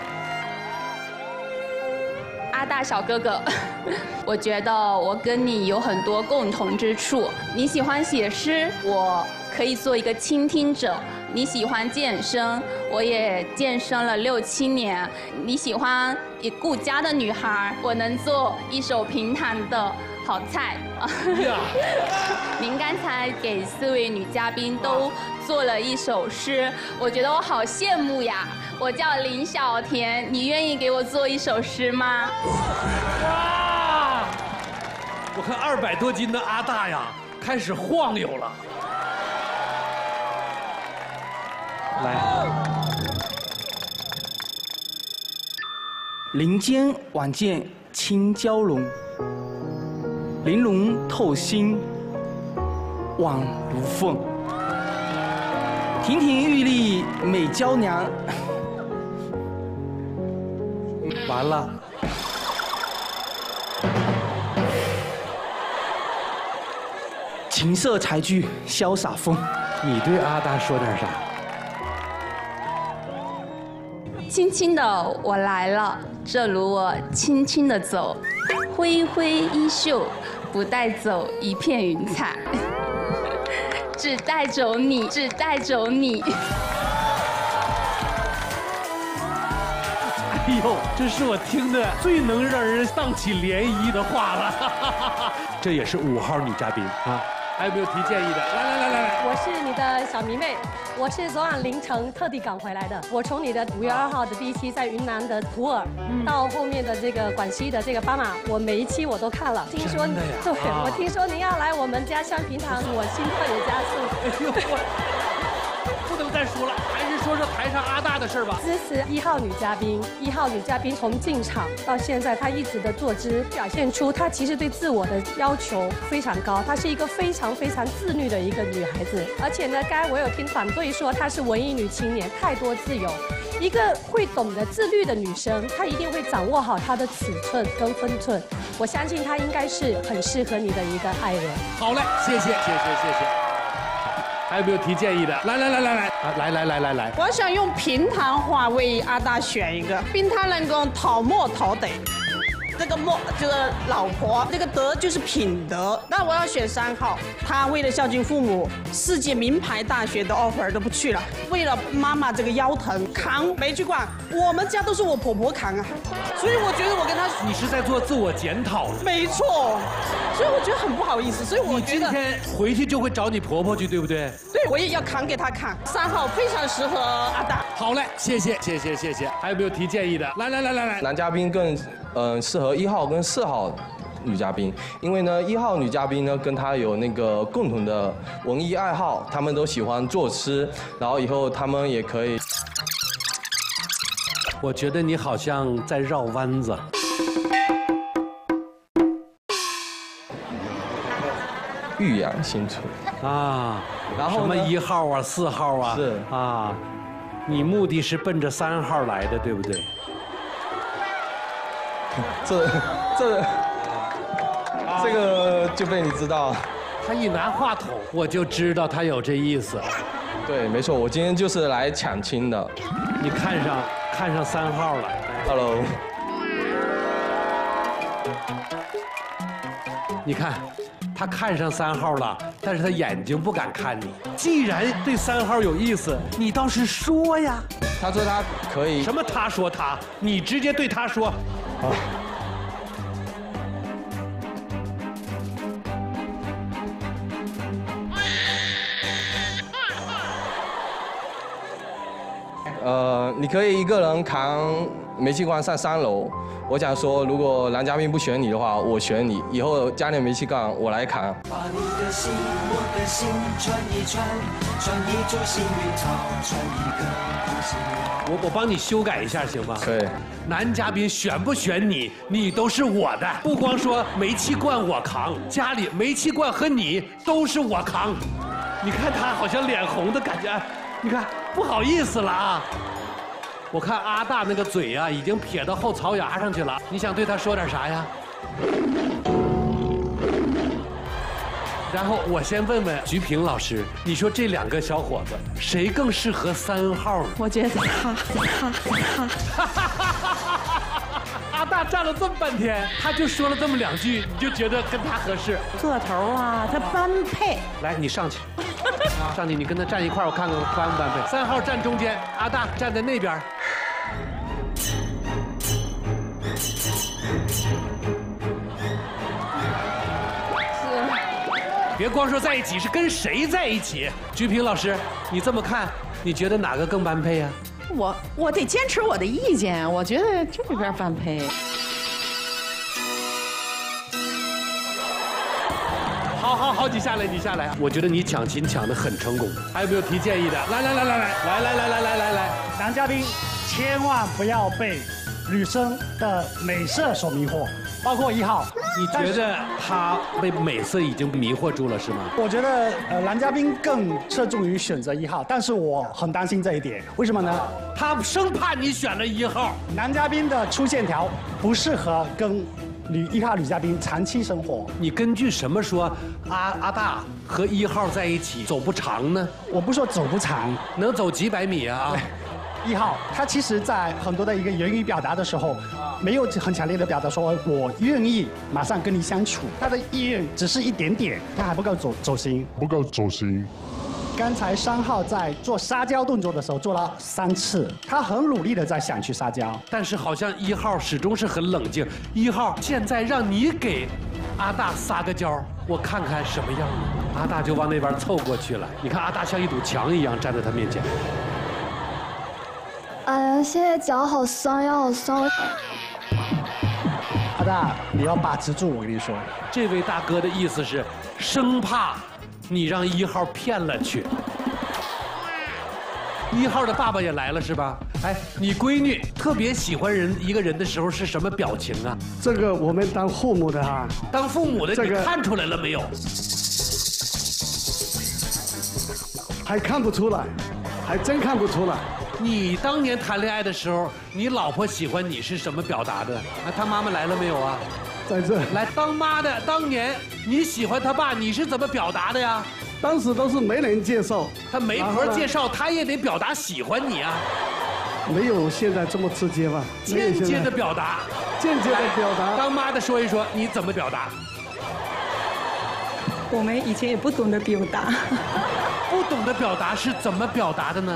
阿大小哥哥，我觉得我跟你有很多共同之处。你喜欢写诗，我可以做一个倾听者；你喜欢健身，我也健身了6、7年；你喜欢顾家的女孩，我能做一手平坦的好菜。您刚才给4位女嘉宾都做了一首诗，我觉得我好羡慕呀。我叫林小田，你愿意给我做一首诗吗？ 哇！我看200多斤的阿大呀，开始晃悠了。来， 林间晚见青蛟龙，玲珑透心，宛如凤。亭亭玉立美娇娘。 完了。 情色才具潇洒风。 你对阿大说点啥？ 轻轻的我来了，正如我轻轻的走，挥挥衣袖，不带走一片云彩，只带走你，只带走你。 哎呦，这是我听的最能让人荡起涟漪的话了。这也是5号女嘉宾啊，还有没有提建议的？来， 我是你的小迷妹，我是昨晚凌晨特地赶回来的。我从你的5月2号的第一期在云南的普洱，到后面的这个广西的这个巴马，我每一期我都看了。听说对，我听说您要来我们家香平堂，我心跳有加速。 哎呦，不能再说了，还是说说台上阿大的事吧。 支持1号女嘉宾，1号女嘉宾从进场到现在，她一直的坐姿表现出她其实对自我的要求非常高，她是一个非常非常自律的一个女孩子。而且呢，刚才我有听团队说她是文艺女青年，太多自由。一个会懂得自律的女生，她一定会掌握好她的尺寸跟分寸。我相信她应该是很适合你的一个爱人。 好嘞，谢谢。还有没有提建议的？来！ 我想用平潭话为阿大选一个，平潭人讲讨莫讨得，这个莫就是老婆，这个德就是品德。那我要选3号，他为了孝敬父母，世界名牌大学的 offer 都不去了，为了妈妈这个腰疼扛煤气罐，我们家都是我婆婆扛啊，所以我觉得我跟他， 你是在做自我检讨？ 没错。所以我觉得很不好意思，所以我觉得你今天回去就会找你婆婆去，对不对？ 对，我也要扛给她看。3号非常适合阿大。 好嘞，谢谢。还有没有提建议的？来！ 男嘉宾更适合1号跟4号女嘉宾，因为呢1号女嘉宾呢跟她有那个共同的文艺爱好，她们都喜欢作诗，然后以后她们也可以。 我觉得你好像在绕弯子。 欲扬先存啊， 然后什么1号啊、4号啊， 是啊，你目的是奔着3号来的，对不对？ 这个就被你知道了。 他一拿话筒，我就知道他有这意思。 对，没错，我今天就是来抢亲的。 你看上3号了 ，Hello。 你看，他看上3号了，但是他眼睛不敢看你。既然对3号有意思，你倒是说呀。 他说他可以。 什么他说他？你直接对他说。啊。 你可以一个人扛煤气罐上3楼。我想说，如果男嘉宾不选你的话，我选你。以后加点煤气罐，我来扛。 把你的心，我的心串一串，串一株幸运草，串一个不幸运。 我帮你修改一下行吗？ 对。 男嘉宾选不选你，你都是我的。不光说煤气罐我扛，家里煤气罐和你都是我扛。你看他好像脸红的感觉，你看不好意思了啊。我看阿大那个嘴啊，已经撇到后槽牙上去了。你想对他说点啥呀？然后我先问问菊萍老师，你说这2个小伙子谁更适合3号呢？ 我觉得他。 阿大站了这么半天，他就说了这么2句，你就觉得跟他合适？ 个头啊，他般配。 来，你上去。上去，你跟他站一块儿，我看看般不般配。3号站中间，阿大站在那边。别光说在一起，是跟谁在一起？菊萍老师，你这么看，你觉得哪个更般配呀？ 我得坚持我的意见，我觉得这边般配。 好，你下来，我觉得你抢亲抢得很成功。还有没有提建议的？来， 男嘉宾千万不要被女生的美色所迷惑，包括1号。 你觉得他被美色已经迷惑住了是吗？ 我觉得男嘉宾更侧重于选择1号，但是我很担心这一点，为什么呢？ 他生怕你选了1号。 男嘉宾的粗线条不适合跟1号女嘉宾长期生活。 你根据什么说阿大和1号在一起走不长呢？ 我不说走不长， 能走几百米啊 ？1号他其实在很多的一个言语表达的时候，没有很强烈的表达说我愿意马上跟你相处，他的意愿只是一点点，他还不够走心。刚才3号在做撒娇动作的时候做了3次，他很努力的在想去撒娇， 但是好像1号始终是很冷静。1号现在让你给阿大撒个娇，我看看什么样呢？阿大就往那边凑过去了。你看阿大像一堵墙一样站在他面前。 哎呀，现在脚好酸，腰好酸。 阿大，你要把持住，我跟你说。 这位大哥的意思是，生怕你让1号骗了去。1号的爸爸也来了是吧？哎，你闺女特别喜欢一个人的时候是什么表情啊？ 这个我们当父母的哈， 当父母的你看出来了没有？ 还看不出来，还真看不出来。 你当年谈恋爱的时候，你老婆喜欢你是什么表达的？他妈妈来了没有啊？ 在这。 来，当妈的当年你喜欢他爸，你是怎么表达的呀？ 当时都是媒人介绍， 他媒婆介绍，他也得表达喜欢你啊。 没有现在这么直接吧？ 间接的表达， 间接的表达。 当妈的说一说，你怎么表达？ 我们以前也不懂得表达。 不懂得表达是怎么表达的呢？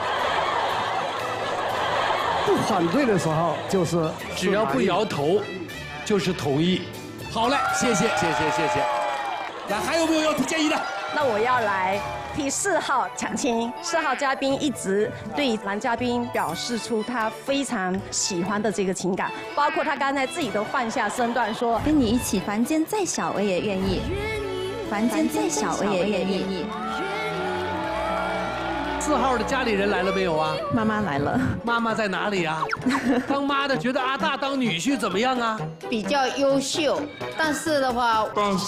不反对的时候就是只要不摇头，就是同意。好嘞，谢谢。来，还有没有要提建议的？ 那我要来提替4号抢亲。4号嘉宾一直对男嘉宾表示出他非常喜欢的这个情感，包括他刚才自己都放下身段说：“ 跟你一起，房间再小我也愿意，房间再小我也愿意。” 4号的家里人来了没有啊？ 妈妈来了。 妈妈在哪里啊？当妈的觉得阿大当女婿怎么样啊？ 比较优秀，但是的话，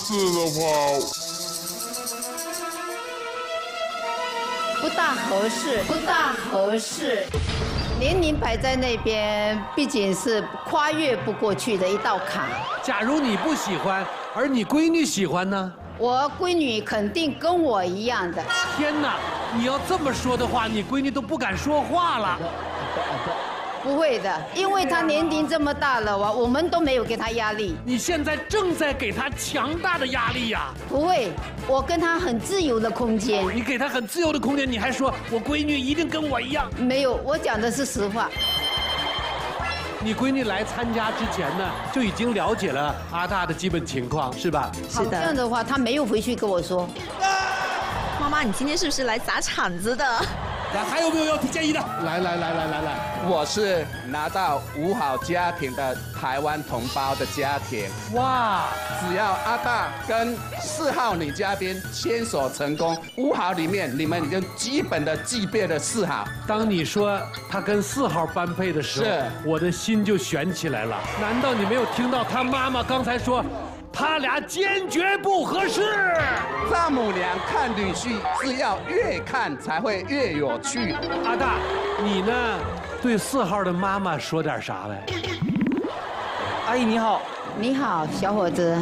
不大合适。年龄摆在那边，毕竟是跨越不过去的一道坎。 假如你不喜欢，而你闺女喜欢呢？ 我闺女肯定跟我一样的。 天哪！你要这么说的话，你闺女都不敢说话了。 不会的，因为她年龄这么大了，我们都没有给她压力。 你现在正在给她强大的压力呀！ 不会，我跟她很自由的空间。 你给她很自由的空间，你还说我闺女一定跟我一样？ 没有，我讲的是实话。 你闺女来参加之前呢，就已经了解了阿大的基本情况，是吧？ 是的。这样的话，她没有回去跟我说。 妈妈，你今天是不是来砸场子的？ 还有没有要提建议的？来， 我是拿到5号家庭的台湾同胞的家庭。 哇！ 只要阿大跟4号女嘉宾牵手成功，5号里面你们已经基本的具备了4号。 当你说他跟4号般配的时候，我的心就悬起来了。难道你没有听到他妈妈刚才说？他俩坚决不合适。 丈母娘看女婿是要越看才会越有趣。 阿大，你呢？对4号的妈妈说点啥呗？ 阿姨你好。 你好，小伙子。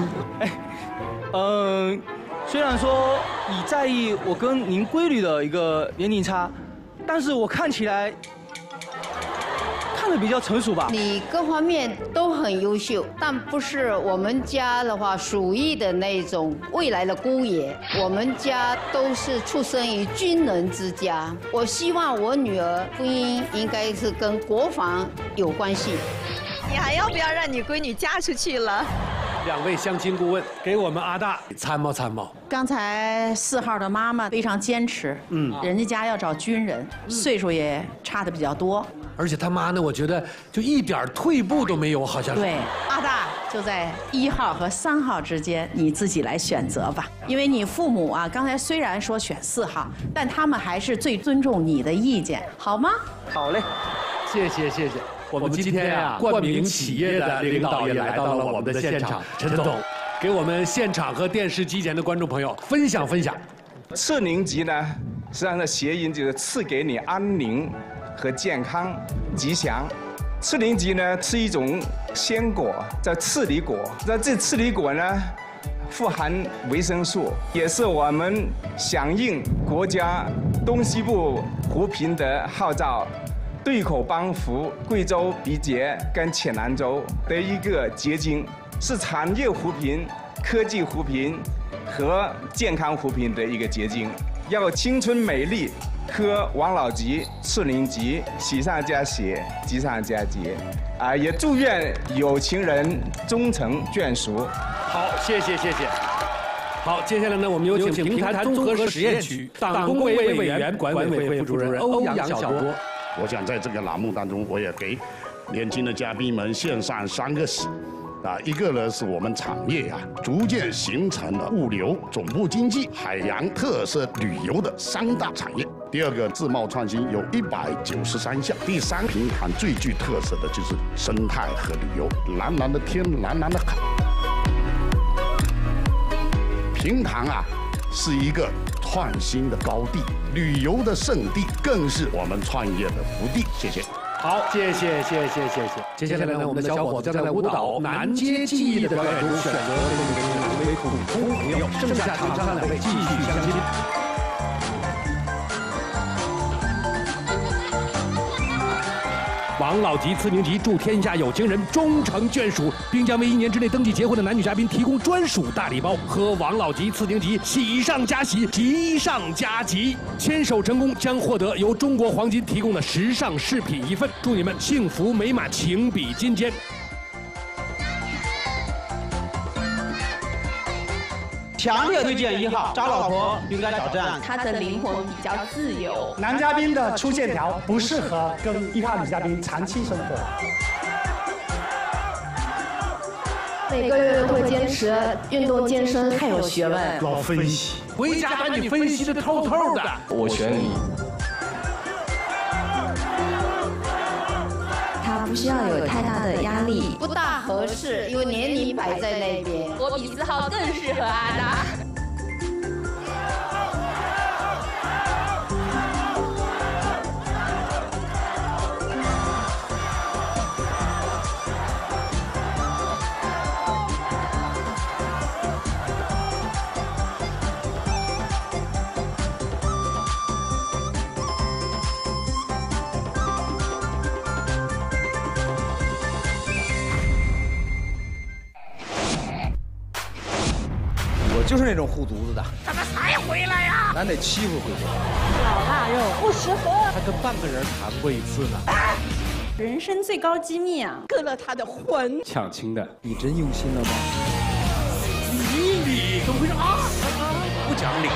虽然说你在意我跟您闺女的一个年龄差，但是我看起来。看得比较成熟吧？你各方面都很优秀，但不是我们家的话属于的那种未来的姑爷。我们家都是出生于军人之家。我希望我女儿婚姻应该是跟国防有关系。 你还要不要让你闺女嫁出去了 ？2位相亲顾问给我们阿大参谋参谋。 刚才4号的妈妈非常坚持，人家家要找军人，岁数也差的比较多。 而且他妈呢，我觉得就一点退步都没有，好像是。 对，阿大就在1号和3号之间，你自己来选择吧。因为你父母啊，刚才虽然说选4号，但他们还是最尊重你的意见，好吗？ 好嘞， 谢谢。我们今天呀，冠名企业的领导也来到了我们的现场，陈总，给我们现场和电视机前的观众朋友分享。 赐宁吉呢，实际上的谐音就是赐给你安宁和健康、吉祥。赤灵吉呢是一种鲜果，叫赤梨果。那这赤梨果呢，富含维生素，也是我们响应国家东西部湖平的号召，对口帮扶贵州鼻节跟黔南州的一个结晶，是产业扶贫、科技扶贫和健康扶贫的一个结晶。要青春美丽，喝王老吉、赤灵吉，喜上加喜，吉上加吉。也祝愿有情人终成眷属。 好，谢谢。好，接下来呢，我们有请平潭综合实验区党工委委员、管委会副主任欧阳晓波。 我想在这个栏目当中，我也给年轻的嘉宾们献上3个喜。一个呢是我们产业逐渐形成了物流、总部经济、海洋特色旅游的3大产业。第二个自贸创新有193项。第3，平潭最具特色的就是生态和旅游，蓝蓝的天，蓝蓝的海。平潭是一个创新的高地，旅游的胜地，更是我们创业的福地。谢谢。 好，谢谢。接下来呢，我们的小伙子将在舞蹈《南街记忆》的表演中选择哪位普通朋友，剩下场上2位继续相亲。王老吉、次宁吉祝天下有情人终成眷属，并将为1年之内登记结婚的男女嘉宾提供专属大礼包。和王老吉、次宁吉喜上加喜，吉上加吉。牵手成功将获得由中国黄金提供的时尚饰品1份。祝你们幸福美满，情比金坚。 强烈推荐1号找老婆勇敢挑战。 他的灵魂比较自由。 男嘉宾的粗线条不适合跟1号女嘉宾长期生活。 每个人都会坚持运动健身，太有学问。 老分析， 回家把你分析的透透的。 我选你。 他不需要有太大的压力， 不大合适，因为年龄摆在那边。 我比4号更适合阿达。 就是那种护犊子的， 怎么才回来呀？ 咱得欺负回去。 老腊肉不适合。 他跟半个人谈过一次呢。 人生最高机密啊，割了他的魂。 抢亲的，你真用心了吗？ 你怎么回事啊？不讲理。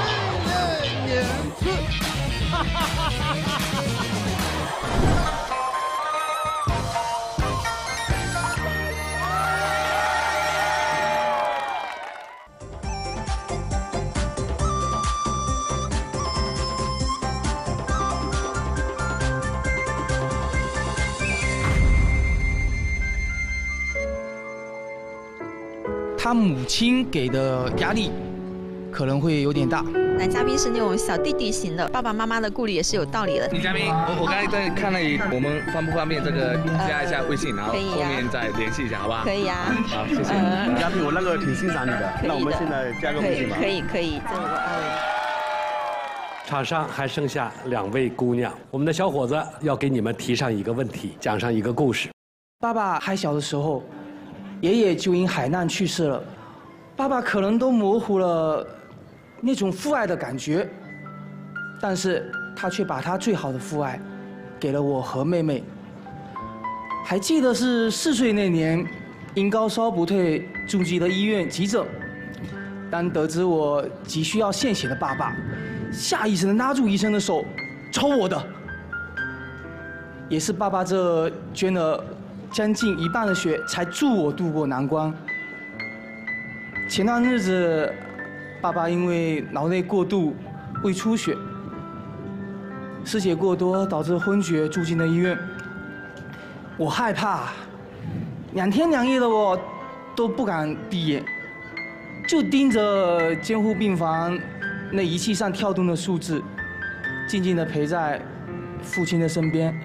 他母亲给的压力可能会有点大。 男嘉宾是那种小弟弟型的，爸爸妈妈的顾虑也是有道理的。 女嘉宾，我刚才在看了你，我们方不方便这个加一下微信，然后后面再联系一下，好吧？ 可以啊。 好，谢谢。 女嘉宾，我那个挺欣赏你的，那我们现在加个微信吧。 可以，这我2位。 场上还剩下2位姑娘，我们的小伙子要给你们提上一个问题，讲上一个故事。 爸爸还小的时候，爷爷就因海难去世了，爸爸可能都模糊了那种父爱的感觉，但是他却把他最好的父爱给了我和妹妹。还记得是4岁那年，因高烧不退住进了医院急诊。当得知我急需要献血的爸爸，下意识地拉住医生的手，抽我的。也是爸爸这捐了将近1半的血，才助我度过难关。前段日子，爸爸因为脑内过度胃出血，失血过多导致昏厥，住进了医院。我害怕，2天2夜的我都不敢闭眼，就盯着监护病房那仪器上跳动的数字，静静地陪在父亲的身边。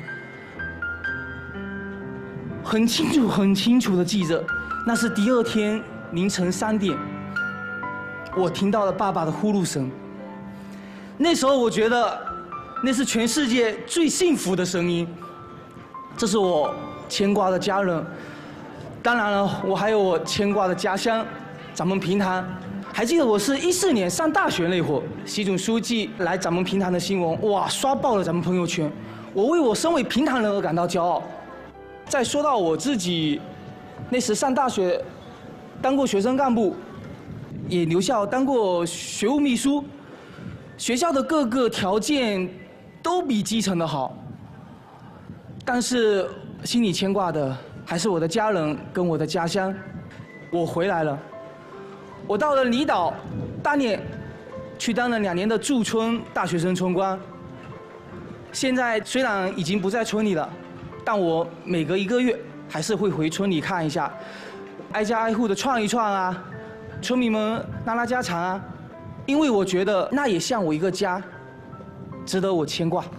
很清楚地记着，那是第2天凌晨3点，我听到了爸爸的呼噜声。那时候我觉得那是全世界最幸福的声音，这是我牵挂的家人。当然了，我还有我牵挂的家乡，咱们平潭。还记得我是14年上大学那会儿，习总书记来咱们平潭的新闻，哇，刷爆了咱们朋友圈。我为我身为平潭人而感到骄傲。再说到我自己，那时上大学，当过学生干部，也留校当过学务秘书，学校的各个条件都比基层的好。但是心里牵挂的还是我的家人跟我的家乡。我回来了，我到了离岛大连，去当了2年的驻村大学生村官。现在虽然已经不在村里了，但我每隔1个月还是会回村里看一下，挨家挨户的串一串啊，村民们拉家常啊，因为我觉得那也像我一个家，值得我牵挂。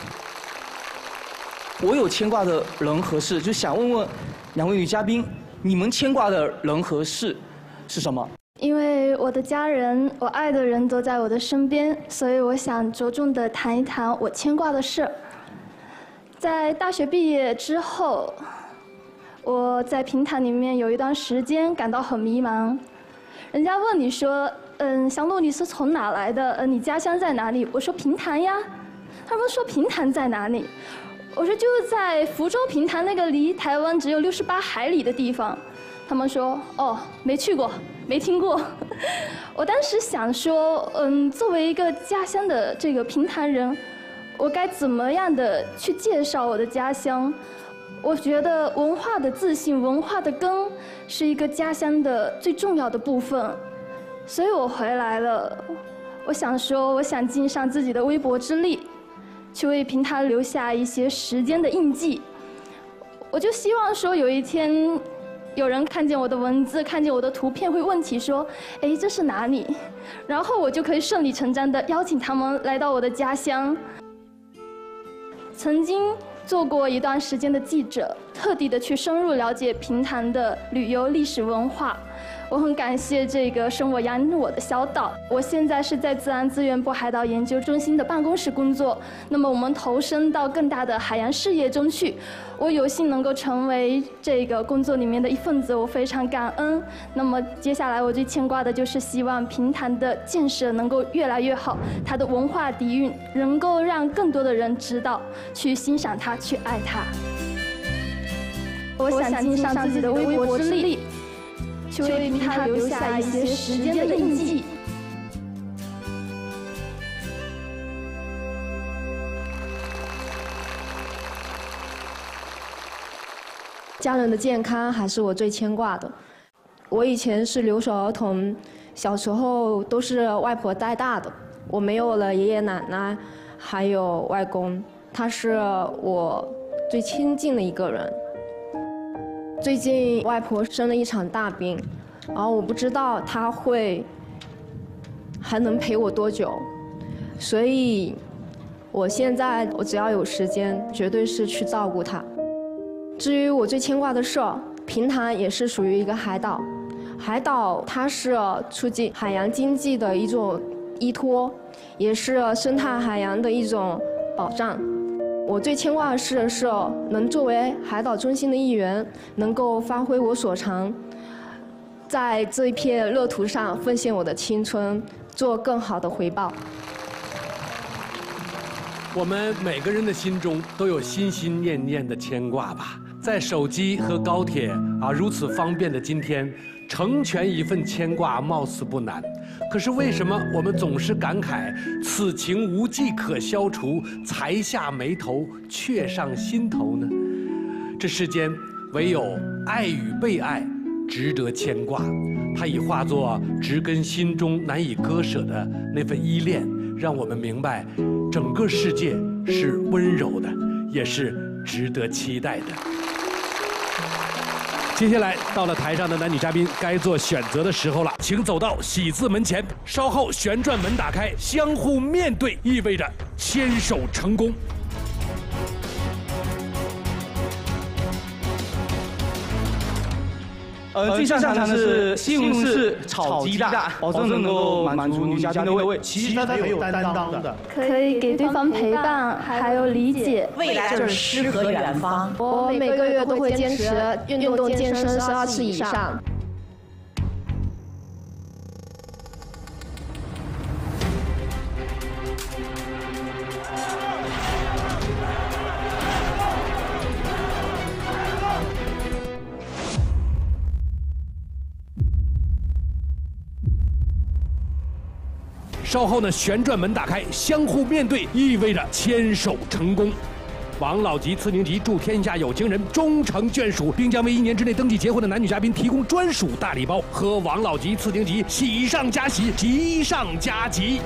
我有牵挂的人和事，就想问问2位女嘉宾，你们牵挂的人和事是什么？ 因为我的家人，我爱的人都在我的身边，所以我想着重的谈一谈我牵挂的事。在大学毕业之后，我在平潭里面有一段时间感到很迷茫。人家问你说，祥路你是从哪来的？你家乡在哪里？我说平潭呀。他们说平潭在哪里？我说就在福州平潭那个离台湾只有68海里的地方。 他们说哦，没去过，没听过。我当时想说，作为一个家乡的这个平潭人，我该怎么样的去介绍我的家乡？我觉得文化的自信、文化的根是一个家乡的最重要的部分，所以我回来了。我想说，我想尽上自己的微薄之力，去为平潭留下一些时间的印记。我就希望说，有一天，有人看见我的文字，看见我的图片，会问起说：“哎，这是哪里？”然后我就可以顺理成章地邀请他们来到我的家乡。曾经做过一段时间的记者，特地的去深入了解平潭的旅游历史文化。我很感谢这个生我养我的小岛。我现在是在自然资源部海岛研究中心的办公室工作。那么我们投身到更大的海洋事业中去，我有幸能够成为这个工作里面的一份子，我非常感恩。那么接下来我最牵挂的就是希望平潭的建设能够越来越好，它的文化底蕴能够让更多的人知道，去欣赏它，去爱它。我想尽上自己的微薄之力，去为平潭留下一些时间的印记。 家人的健康还是我最牵挂的。我以前是留守儿童，小时候都是外婆带大的，我没有了爷爷奶奶，还有外公，他是我最亲近的一个人。最近外婆生了一场大病，然后我不知道她还能陪我多久，所以我现在只要有时间，绝对是去照顾她。至于我最牵挂的事，平潭也是属于一个海岛，海岛它是促进海洋经济的一种依托，也是生态海洋的一种保障。我最牵挂的事是能作为海岛中心的一员，能够发挥我所长，在这一片乐土上奉献我的青春，做更好的回报。 我们每个人的心中都有心心念念的牵挂吧。在手机和高铁如此方便的今天，成全一份牵挂貌似不难。可是为什么我们总是感慨此情无计可消除，才下眉头，却上心头呢？这世间唯有爱与被爱值得牵挂，它已化作植根心中难以割舍的那份依恋，让我们明白整个世界是温柔的，也是值得期待的。接下来到了台上的男女嘉宾该做选择的时候了，请走到喜字门前，稍后旋转门打开，相互面对意味着牵手成功。 最擅长的是西红柿炒鸡蛋，保证能够满足女嘉宾的胃味。 其实他很有担当的， 可以给对方陪伴，还有理解。 未来就是诗和远方。 我每个月都会坚持运动健身12次以上。 稍后呢，旋转门打开，相互面对意味着牵手成功。王老吉、次宁吉祝天下有情人终成眷属，并将为1年之内登记结婚的男女嘉宾提供专属大礼包，和王老吉、次宁吉喜上加喜，吉上加吉。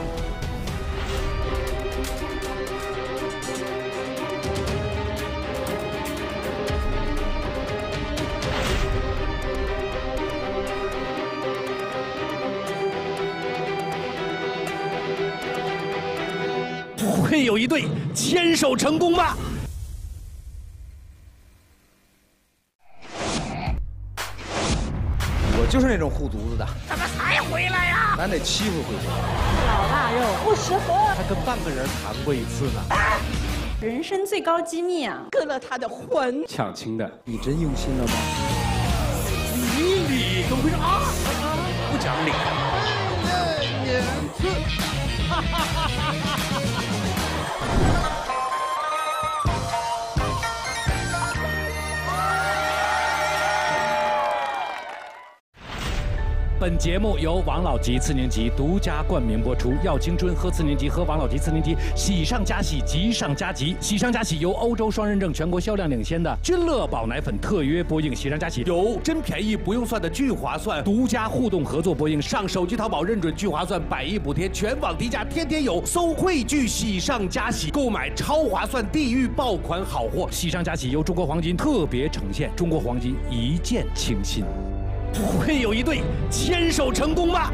会有一对牵手成功吗？ 我就是那种护犊子的。 怎么才回来呀？ 咱得欺负回去。 老大肉不识货。 他跟半个人谈过一次呢。 人生最高机密啊，割了他的魂。 抢亲的，你真用心了吗？ 你怎么回事啊？不讲理。 年次。哈哈哈哈哈！ 本节目由王老吉次年级独家冠名播出，耀青春喝次年级，喝王老吉次年级，喜上加喜，吉上加吉。喜上加喜由欧洲双认证、全国销量领先的君乐宝奶粉特约播映。喜上加喜由真便宜不用算的聚划算独家互动合作播映。上手机淘宝认准聚划算，100亿补贴，全网低价，天天有，搜汇聚喜上加喜，购买超划算地域爆款好货。喜上加喜由中国黄金特别呈现，中国黄金一见倾心。会有一对牵手成功吗？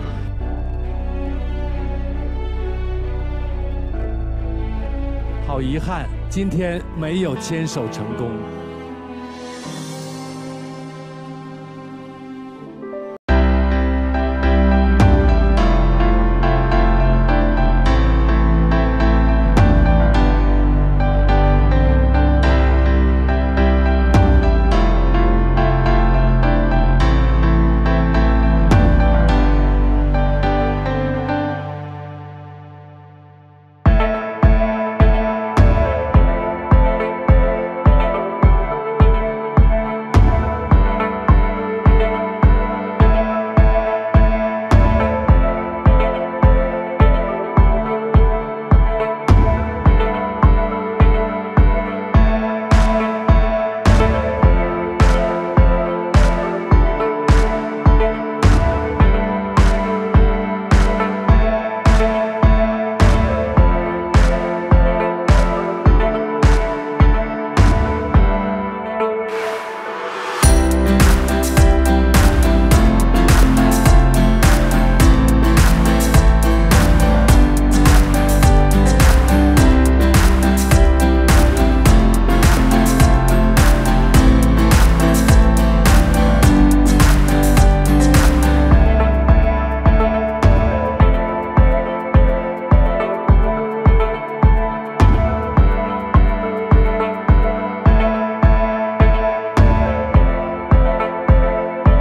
好遗憾，今天没有牵手成功。